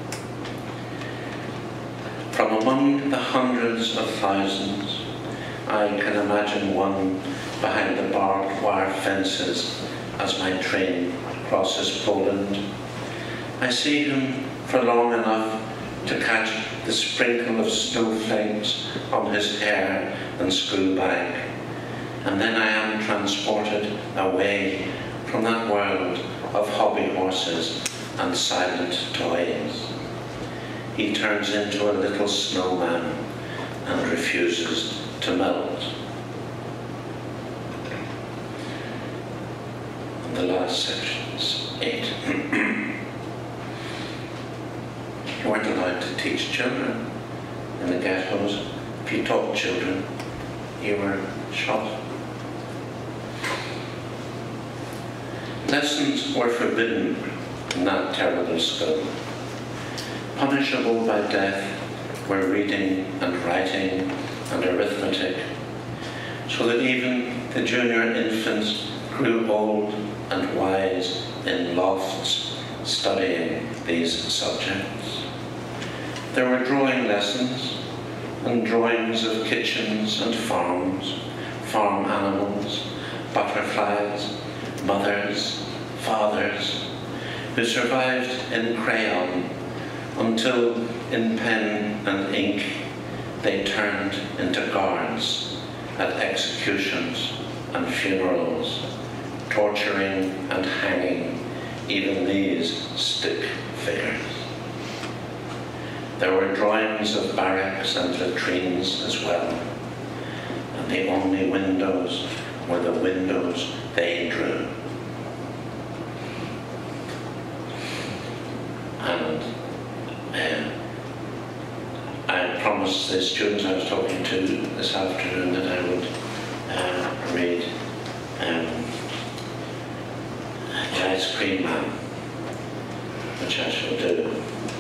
From among the hundreds of thousands I can imagine one behind the barbed wire fences as my train crosses Poland. I see him for long enough to catch the sprinkle of snowflakes on his hair and school bag, and then I am transported away from that world of hobby horses and silent toys. He turns into a little snowman and refuses to melt. And the last section's 8. You weren't allowed to teach children in the ghettos. If you taught children, you were shot. Lessons were forbidden in that terrible school. Punishable by death were reading and writing and arithmetic, so that even the junior infants grew old and wise in lofts studying these subjects. There were drawing lessons and drawings of kitchens and farms, farm animals, butterflies, mothers, fathers, who survived in crayon until in pen and ink they turned into guards at executions and funerals, torturing and hanging even these stick figures. There were drawings of barracks and latrines as well, and the only windows were the windows they drew. And I promised the students I was talking to this afternoon that I would read The Ice Cream Man, which I shall do.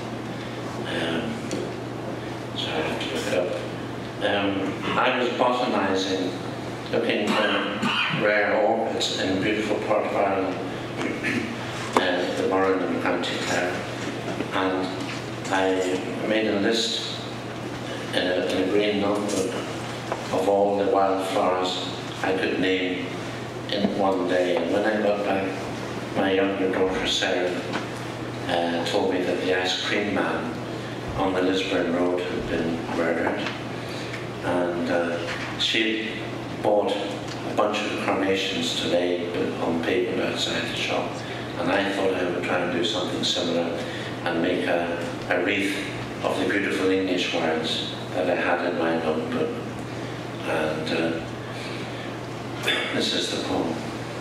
So I have to look it up. I was botanizing, looking for rare orchids in a beautiful part of Ireland, the Moran in County Clare, and I made a list in a green notebook of all the wildflowers I could name in one day. And when I got back, my younger daughter Sarah told me that the ice cream man on the Lisburn Road had been murdered, and she bought a bunch of carnations to lay on paper outside the shop, and I thought I would try and do something similar and make a wreath of the beautiful English words that I had in my notebook. And this is the poem.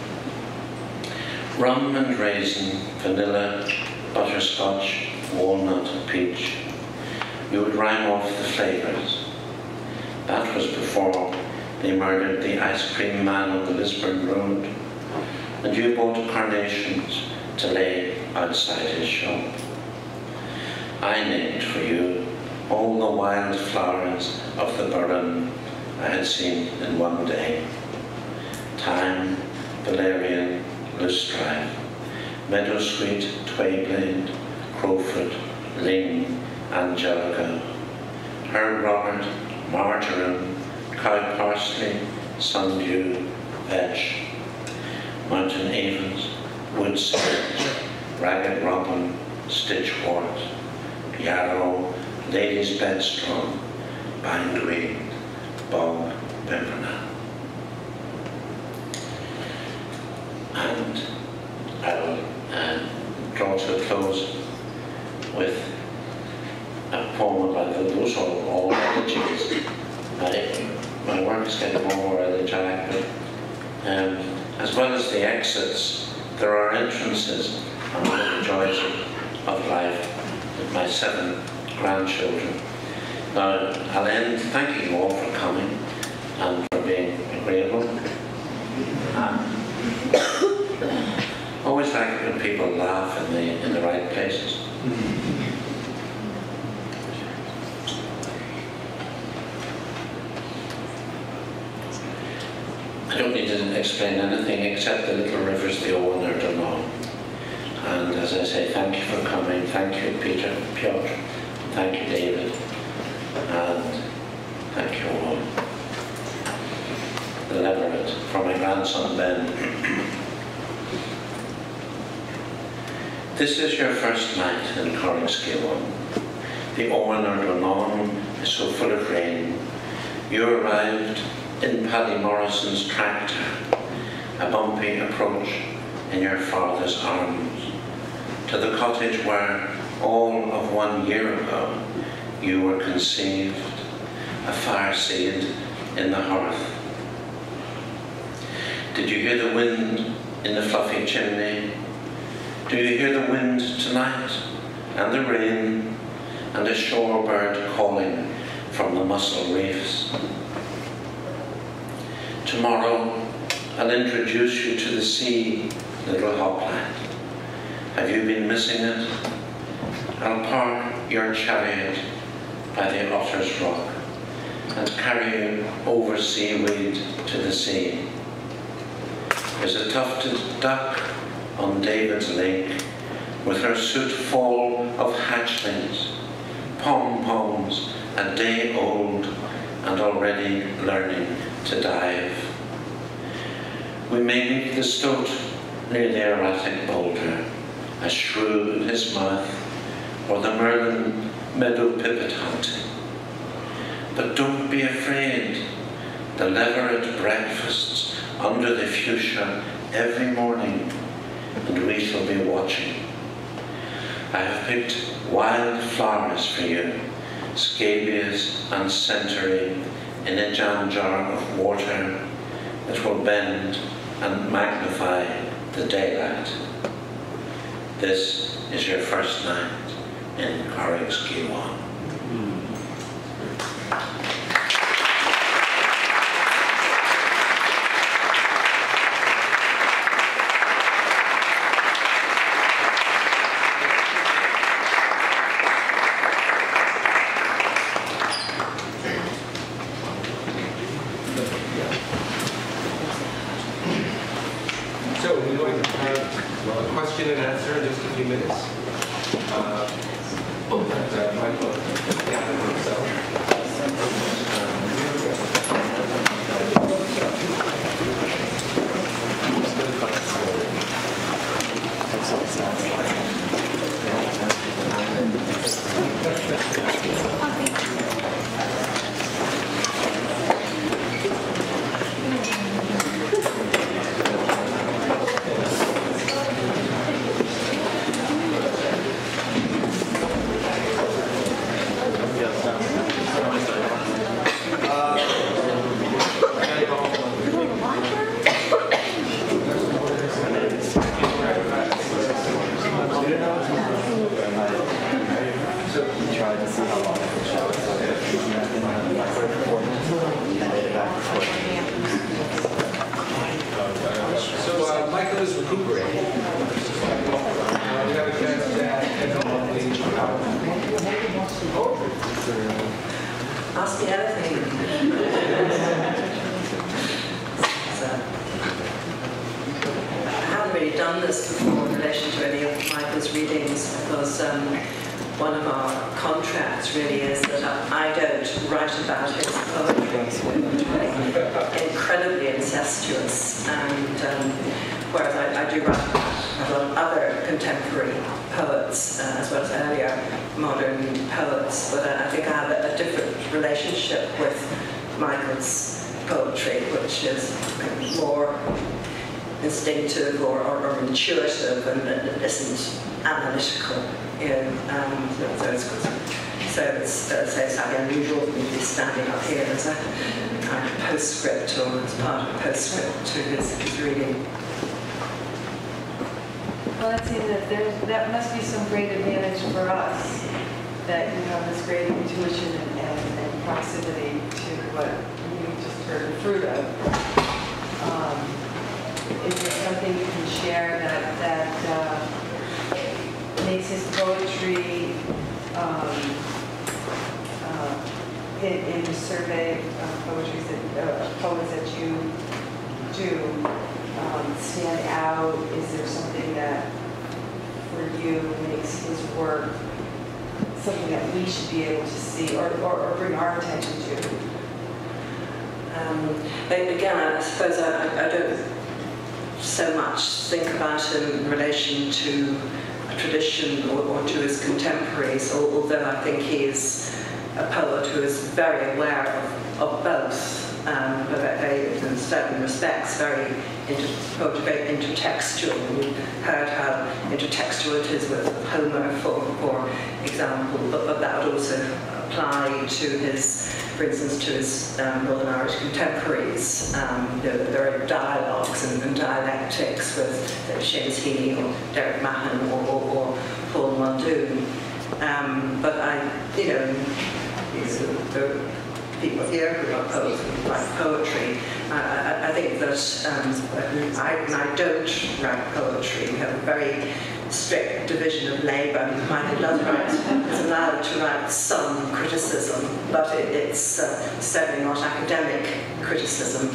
Rum and raisin, vanilla, butterscotch, walnut, peach. You would rhyme off the flavours. That was before they murdered the ice cream man on the Lisburn Road, and you bought carnations to lay outside his shop. I named for you all the wild flowers of the Burren I had seen in one day. Thyme, valerian, loosestrife, meadowsweet, twayblade, crowfoot, ling, angelica, herb robert, marjoram, cow parsley, sundew, vetch, mountain avens, wood sage, ragged robin, stitchwort, yarrow, lady's bedstraw, bindweed, bog pimpernel. And I will draw to a close with a poem about those are all elegies. My work is getting more elegiac, but as well as the exits, there are entrances and one of the joys of life with my 7 grandchildren. Now, I'll end thanking you all for coming and for being agreeable. Always like it when people laugh in the right places. I don't need to explain anything except the little rivers, the Owen or the Long. And as I say, thank you for coming. Thank you, Peter, Piotr. Thank you, David. And thank you all. the leveret for my grandson Ben. This is your first night in Corrinskewan. The Owen or Donon is so full of rain. You arrived in Paddy Morrison's tractor, a bumpy approach in your father's arms, to the cottage where all of 1 year ago you were conceived, a fire seed in the hearth. Did you hear the wind in the fluffy chimney? Do you hear the wind tonight, and the rain, and a shorebird calling from the mussel reefs? Tomorrow I'll introduce you to the sea, little hoplite. Have you been missing it? I'll park your chariot by the Otter's Rock and carry you over seaweed to the sea. There's a tufted duck on David's Lake with her suit full of hatchlings, pom-poms, a day old and already learning to dive. We may meet the stoat near the erratic boulder, a shrew in his mouth, or the merlin meadow pipit hunting. But don't be afraid. The leveret breakfasts under the fuchsia every morning, and we shall be watching. I have picked wild flowers for you, scabious and centaury, in a jam jar of water that will bend and magnify the daylight. This is your first night in Corrinskewan. So we're going to have a question and answer in just a few minutes. Michael, Michael is recuperating. We have a chance to ask Longley about poetry. Ask me anything. I haven't really done this before in relation to any of Michael's readings because one of our contracts really is that I don't write about his poetry. Incredibly incestuous, and whereas I do write about a lot of other contemporary poets as well as earlier modern poets, but I think I have a different relationship with Michael's poetry, which is more instinctive or intuitive and isn't analytical. So it's slightly unusual for me to be standing up here as a kind of postscript or as part of a postscript to his reading. Well, I'd say that that must be some great advantage for us, that you have this great intuition and proximity to what you just heard the fruit of. Is there something you can share that makes his poetry in the survey of poets that you do stand out? Is there something that for you makes his work something that we should be able to see or bring our attention to? Again, I suppose I don't so much think about him in relation to a tradition or to his contemporaries, although I think he is a poet who is very aware of both, but in certain respects very intertextual. We heard how intertextual it is with Homer, for example, but that would also apply to his, for instance, to his Northern Irish contemporaries. There are dialogues and dialectics with Seamus Heaney or Derek Mahon or Paul Muldoon. But the people here who are poets who write poetry, I think that I don't write poetry. We have a very strict division of labour. Michael does is allowed to write some criticism, but it's certainly not academic criticism.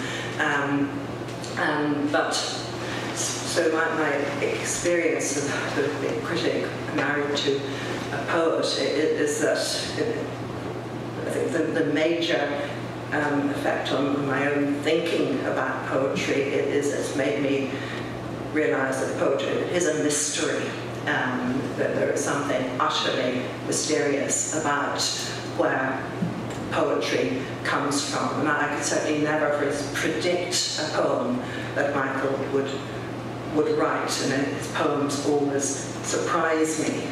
So my experience of being a critic married to a poet is that I think the major effect on my own thinking about poetry is it's made me realise that poetry is a mystery, that there is something utterly mysterious about where poetry comes from. And I could certainly never predict a poem that Michael would write, and his poems always surprise me.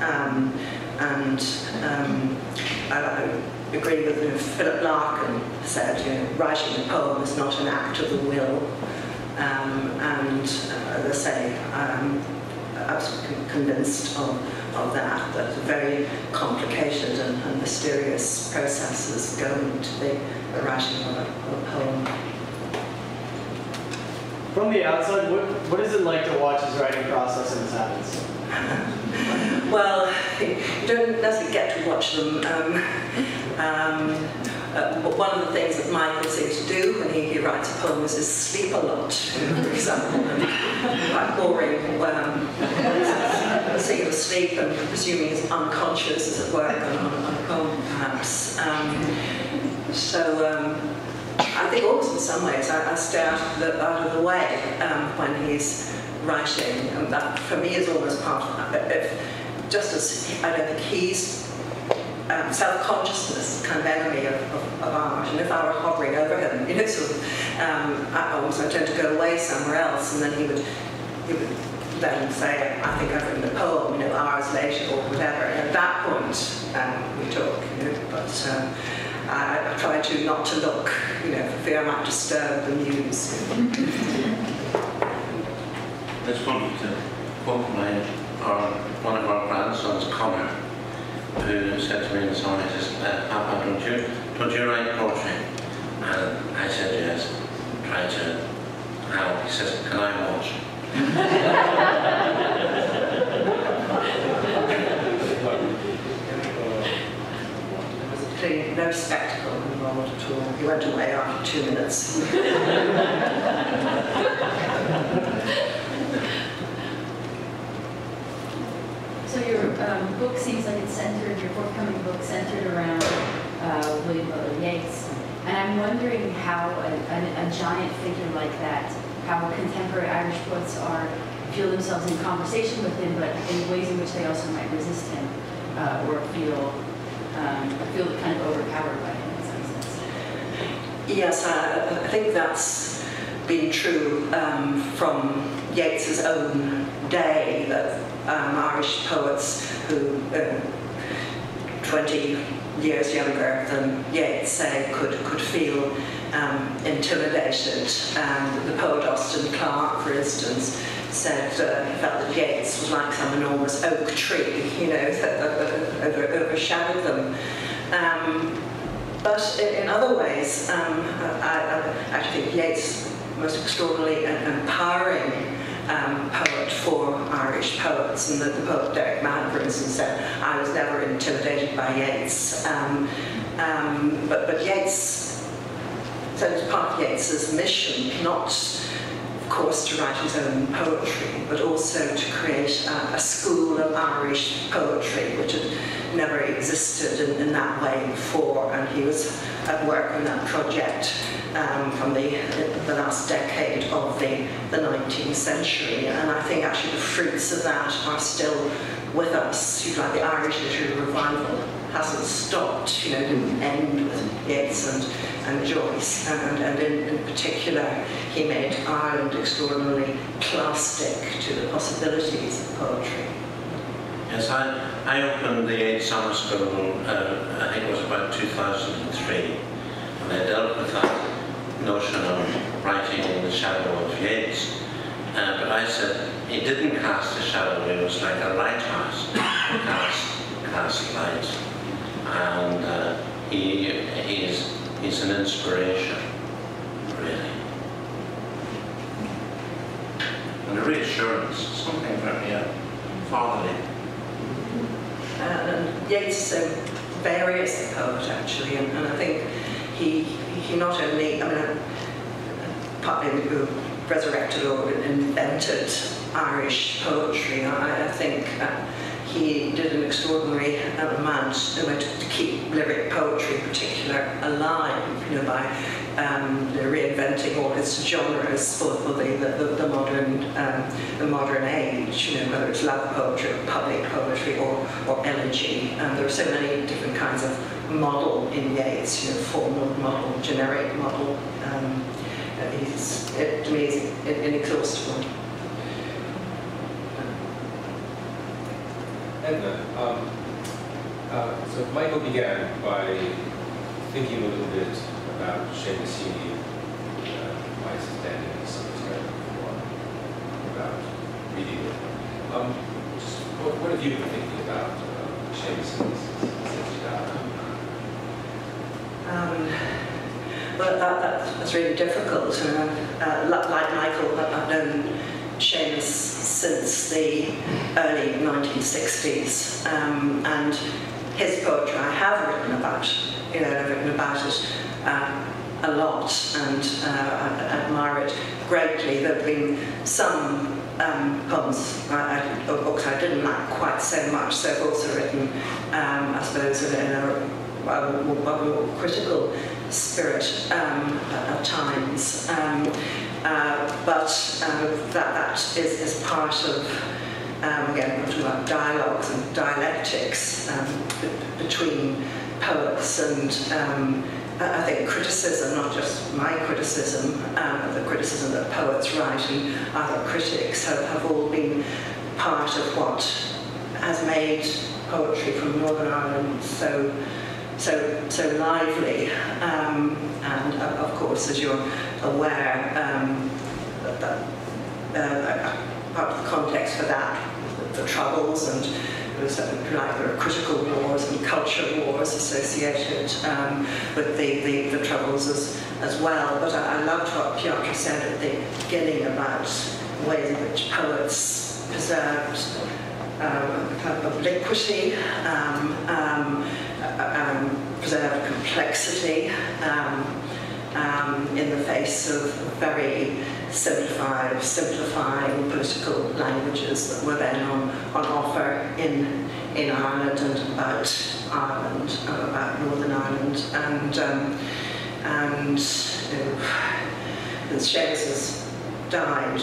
I agree with Philip Larkin said, writing a poem is not an act of the will. As I say, I'm absolutely convinced of that very complicated and mysterious processes go into the writing of a poem. From the outside, what is it like to watch his writing process as it happens? Well, you don't necessarily get to watch them. But one of the things that Michael seems to do when he writes a poem is sleep a lot, for example. Quite boring. Seeing him asleep and presuming he's unconscious as at work on a poem, perhaps. I think also in some ways I stay out of the way when he's writing, and that for me is almost part of that. Just as I don't think he's self-consciousness, kind of enemy of art, and if I were hovering over him, I almost tend to go away somewhere else, and then he would then say, I think I've written a poem, hours later or whatever, and at that point we talk, but I try to not to look, for fear I might disturb the muse. I just wanted to quote one of our grandsons, Connor, who said to me in song, he says, Papa, don't you write poetry? And I said, yes, try to help. He says, can I watch? There was clearly no spectacle involved at all. He went away after 2 minutes. So your book seems like it's centered, your forthcoming book centered around William Butler Yeats. And I'm wondering how a giant figure like that, how contemporary Irish poets feel themselves in conversation with him, but in ways in which they also might resist him or feel kind of overpowered by him in some sense. Yes, I think that's been true from Yeats's own day, that Irish poets who 20 years younger than Yeats, say, could feel intimidated. The poet Austin Clarke, for instance, said he felt that Yeats was like some enormous oak tree, that overshadowed them. But in other ways, I actually think Yeats most extraordinarily empowering poet for Irish poets, and the poet Derek Mahon, for instance, said, I was never intimidated by Yeats. But Yeats, so it's part of Yeats's mission, not, of course, to write his own poetry, but also to create a school of Irish poetry, which had never existed in that way before, and he was at work on that project from the last decade of the 19th century, and I think actually the fruits of that are still with us. Like the Irish literary revival hasn't stopped, you know, didn't end with Yeats and Joyce, and in particular he made Ireland extraordinarily plastic to the possibilities of poetry. Yes, I opened the Yeats Summer School, I think it was about 2003, and I dealt with that notion of writing in the shadow of Yeats. But I said he didn't cast a shadow, it was like a lighthouse, cast light. And he's an inspiration, really. And a reassurance, something very fatherly. And Yeats is a various poet, actually, and I think he not only, I mean, partly resurrected or invented Irish poetry. I think he did an extraordinary amount to keep lyric poetry in particular alive, you know, by reinventing all its genres for the modern age, you know, whether it's love poetry or public poetry or elegy. There are so many different kinds of model in Yeats, you know, formal model, generic model. To me, he's inexhaustible. Edna, so Michael began by thinking a little bit about Seamus Heaney, my standing in some respect about reading it. What have you been thinking about Seamus Heaney since you got him? Well, that's really difficult. Like Michael, I've known Seamus since the early 1960s, and his poetry I have written about. You know, I've written about it a lot, and I admire it greatly. There have been some poems or books I didn't like quite so much, so I've also written, I suppose, in a more critical spirit at times, but that is part of, again, we're talking about dialogues and dialectics between poets, and I think criticism, not just my criticism, but the criticism that poets write and other critics have all been part of what has made poetry from Northern Ireland so lively, and of course, as you're aware, part of the context for that, the Troubles, and there were critical wars and culture wars associated with the Troubles as well. But I loved what Piotr said at the beginning about ways in which poets preserved a kind of obliquity, preserved complexity in the face of very simplifying political languages that were then on offer in Ireland and about Ireland, about Northern Ireland, and Seamus has died,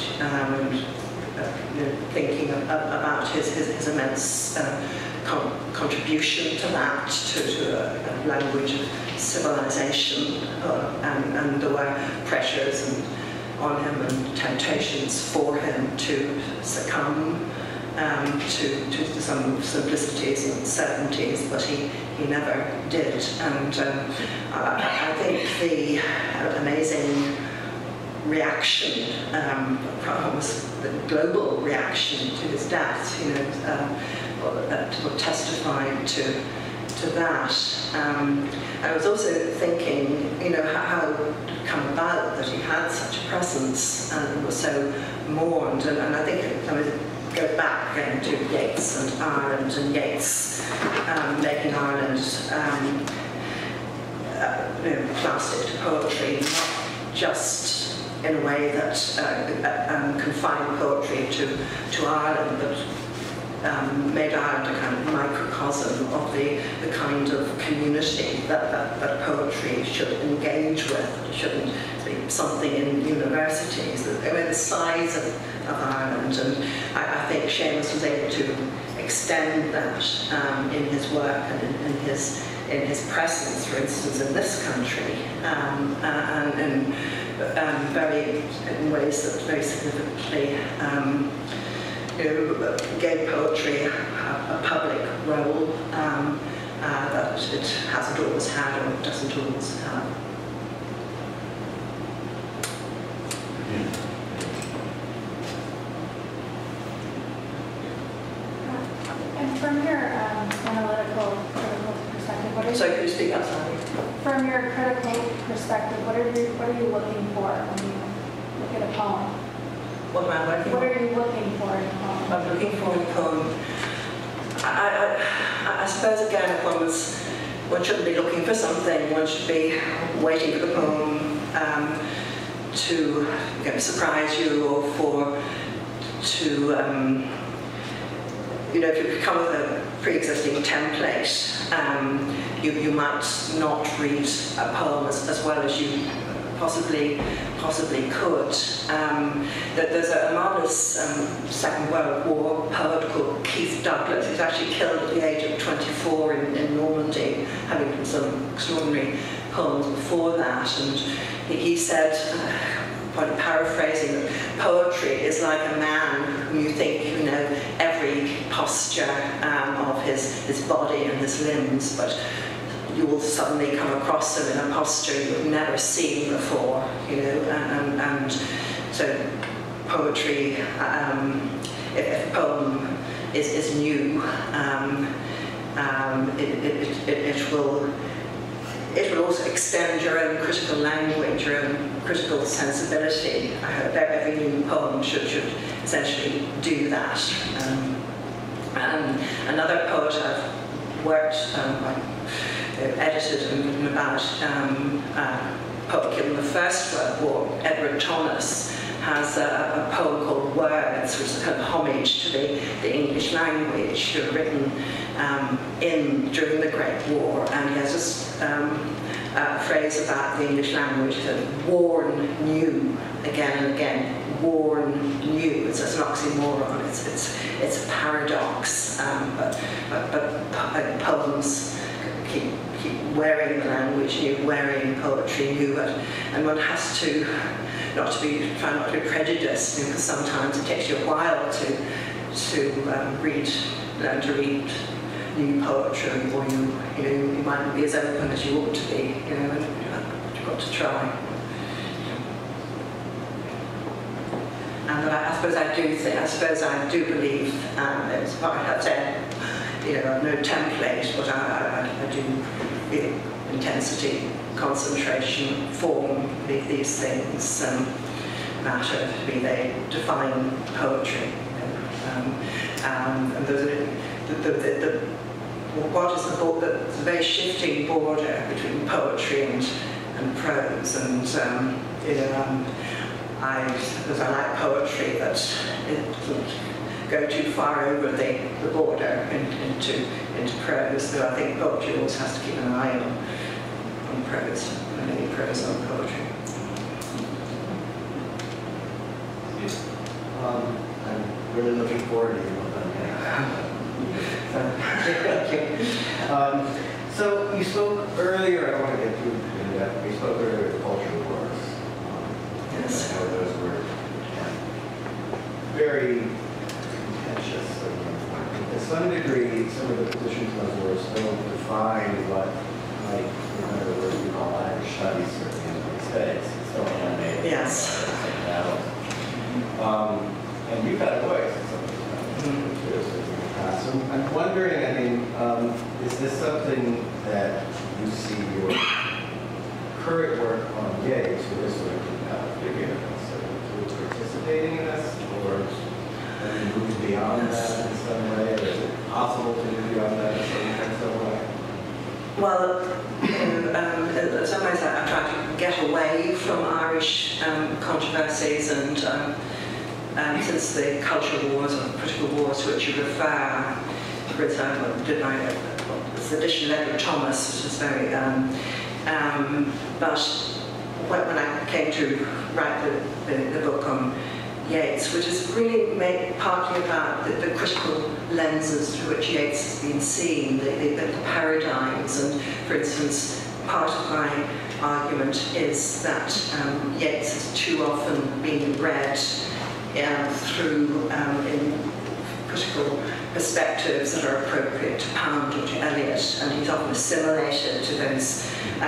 thinking about his immense contribution to that, to a language of civilization, and there were pressures on him and temptations for him to succumb to some simplicities and certainties, but he never did. And I think the amazing reaction, almost the global reaction to his death, you know, testified to that. I was also thinking, you know, how it would come about that he had such a presence and was so mourned, and I think it kind of goes back again to Yeats and Ireland, and Yeats making Ireland plastic to poetry, not just in a way that confined poetry to Ireland, but made Ireland a kind of microcosm of the kind of community that poetry should engage with. It shouldn't be something in universities. I mean, the size of Ireland, and I think Seamus was able to extend that in his work and in his presence, for instance, in this country, and in ways that very significantly gave poetry a public role that it hasn't always had or doesn't always have. And from your analytical, critical perspective, what are you... So could you speak up, sorry? From your critical perspective, what are you looking for when you look at a poem? What am I working on? What are you looking for in a poem? I'm looking for in a poem. I suppose again, one shouldn't be looking for something. One should be waiting for the poem to surprise you, or if you come with a pre-existing template, you might not read a poem as well as you possibly could. There's a marvellous Second World War poet called Keith Douglas. He was actually killed at the age of 24 in Normandy, having done some extraordinary poems before that. And he said, probably paraphrasing, that poetry is like a man whom you think you know every posture of his body and his limbs, but you will suddenly come across him in a posture you've never seen before, and so poetry, if a poem is new, it will also extend your own critical language, your own critical sensibility. Every new poem should essentially do that. And another poet I've worked, edited and written about, poet killed in the First World War, Edward Thomas, has a poem called Words, which is a kind of homage to the English language, written during the Great War, and he has this a phrase about the English language that worn new again and again, worn new. It's an oxymoron. It's a paradox, but poems keep wearing the language new, wearing poetry new, and one has to try not to be prejudiced, because sometimes it takes you a while to learn to read new poetry, or you might not be as open as you ought to be, and you've got to try. And I suppose I do believe, it's part of that, no template, but I do feel intensity, concentration, form, these things matter, be they define poetry. And there's what is the very shifting border between poetry and prose, and I suppose I like poetry that it doesn't go too far over the border into prose, though I think poetry always has to keep an eye on prose, and any prose on poetry. I'm really looking forward to you. So you spoke earlier, I don't want to get too into that, you spoke earlier of culture wars. Yes. I know those were very contentious. To some degree, some of the positions in those wars don't define what, in other words, we call Irish studies, certainly in the United States. It's still animated. Yes. And you've had a voice in some of those too. So I'm wondering, is this something that you see your current work on Yeats, who is sort of a figure, so participating in this, or have you moved beyond that in some way, or is it possible to move beyond that in some way? Well, in some ways I try to get away from Irish controversies and since the cultural wars or political wars to which you refer, for example, this edition of Edward Thomas, which is very, but when I came to write the book on Yeats, which is really made partly about the critical lenses through which Yeats has been seen, the paradigms, and for instance, part of my argument is that Yeats has too often been read through in critical perspectives that are appropriate to Pound or to Eliot, and he's often assimilated to those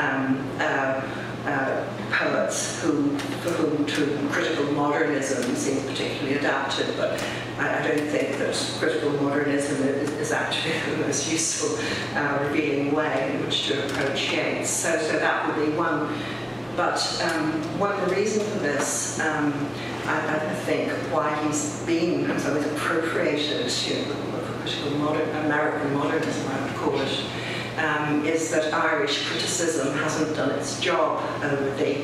poets for whom critical modernism seems particularly adapted, but I don't think that critical modernism is actually the most useful, revealing way in which to approach Yeats. So that would be one. But one of the reasons for this, I think, why he's been in some ways appropriated, for critical American modernism, I would call it, is that Irish criticism hasn't done its job over the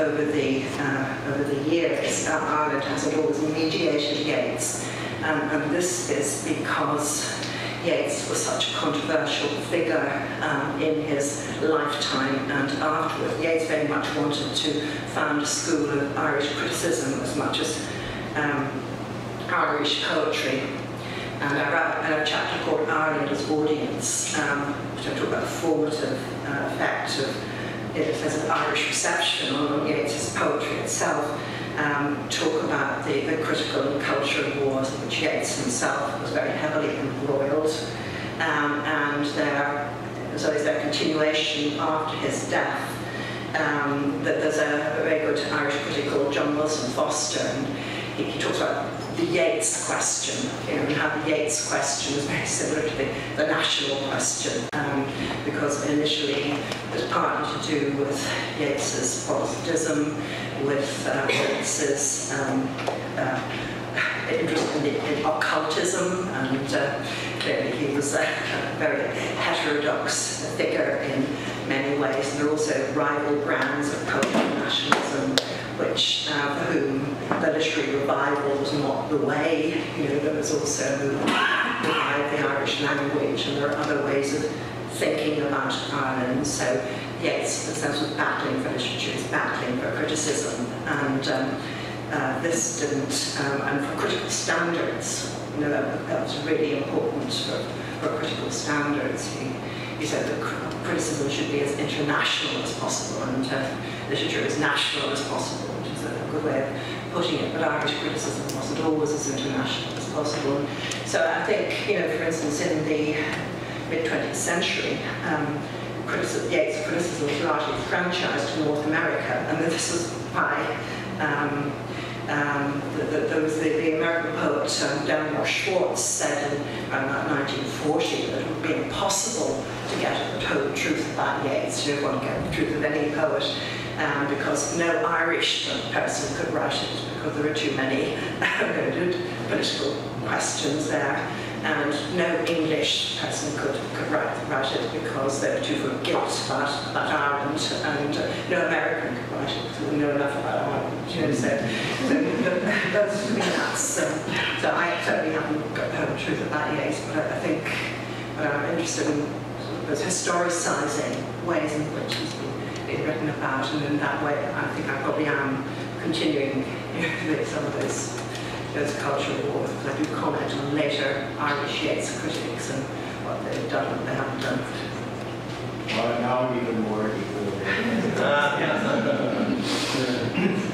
years. Ireland hasn't always mediated Yeats, and this is because Yeats was such a controversial figure in his lifetime and afterwards. Yeats very much wanted to found a school of Irish criticism as much as Irish poetry. And I wrote a chapter called Ireland as Audience, which I talk about the formative effect of an Irish reception on Yeats's poetry itself. Talk about the critical and cultural wars in which Yeats himself was very heavily embroiled, and so is their continuation after his death. That there's a very good Irish critic called John Wilson Foster, and he talks about the Yeats question, and how the Yeats question is very similar to the national question, because initially it was partly to do with Yeats's Protestantism, with Yeats's interest in occultism, and clearly he was a very heterodox figure in many ways, and there are also rival brands of cultural nationalism, which for whom the literary revival was not the way. There was also who revived the Irish language, and there are other ways of thinking about Ireland. So Yeats, in a sense, was battling for literature, he's battling for criticism, and this didn't, and for critical standards, that was really important for critical standards. He said that criticism should be as international as possible, and literature as national as possible, which is a good way of putting it, but Irish criticism wasn't always as international as possible. So I think, for instance, in the mid-20th century, Yeats' criticism was largely franchised to North America, and this was why there was the American poet Daniel Schwartz said in around 1940 that it would be impossible to get the total truth about Yeats. You don't want to get the truth of any poet, because no Irish person could write it, because there are too many political questions there, and no English person could write it because they were too full of guilt about Ireland, and no American could write it because they know enough about Ireland. So I certainly haven't got the whole truth about Yeats, but I think I'm interested in those historicising ways in which he's been written about, and in that way I think I probably am continuing some of those cultural wars, because I do comment on later Irish Yeats critics and what they've done and what they haven't done. Well, now I'm even more equal.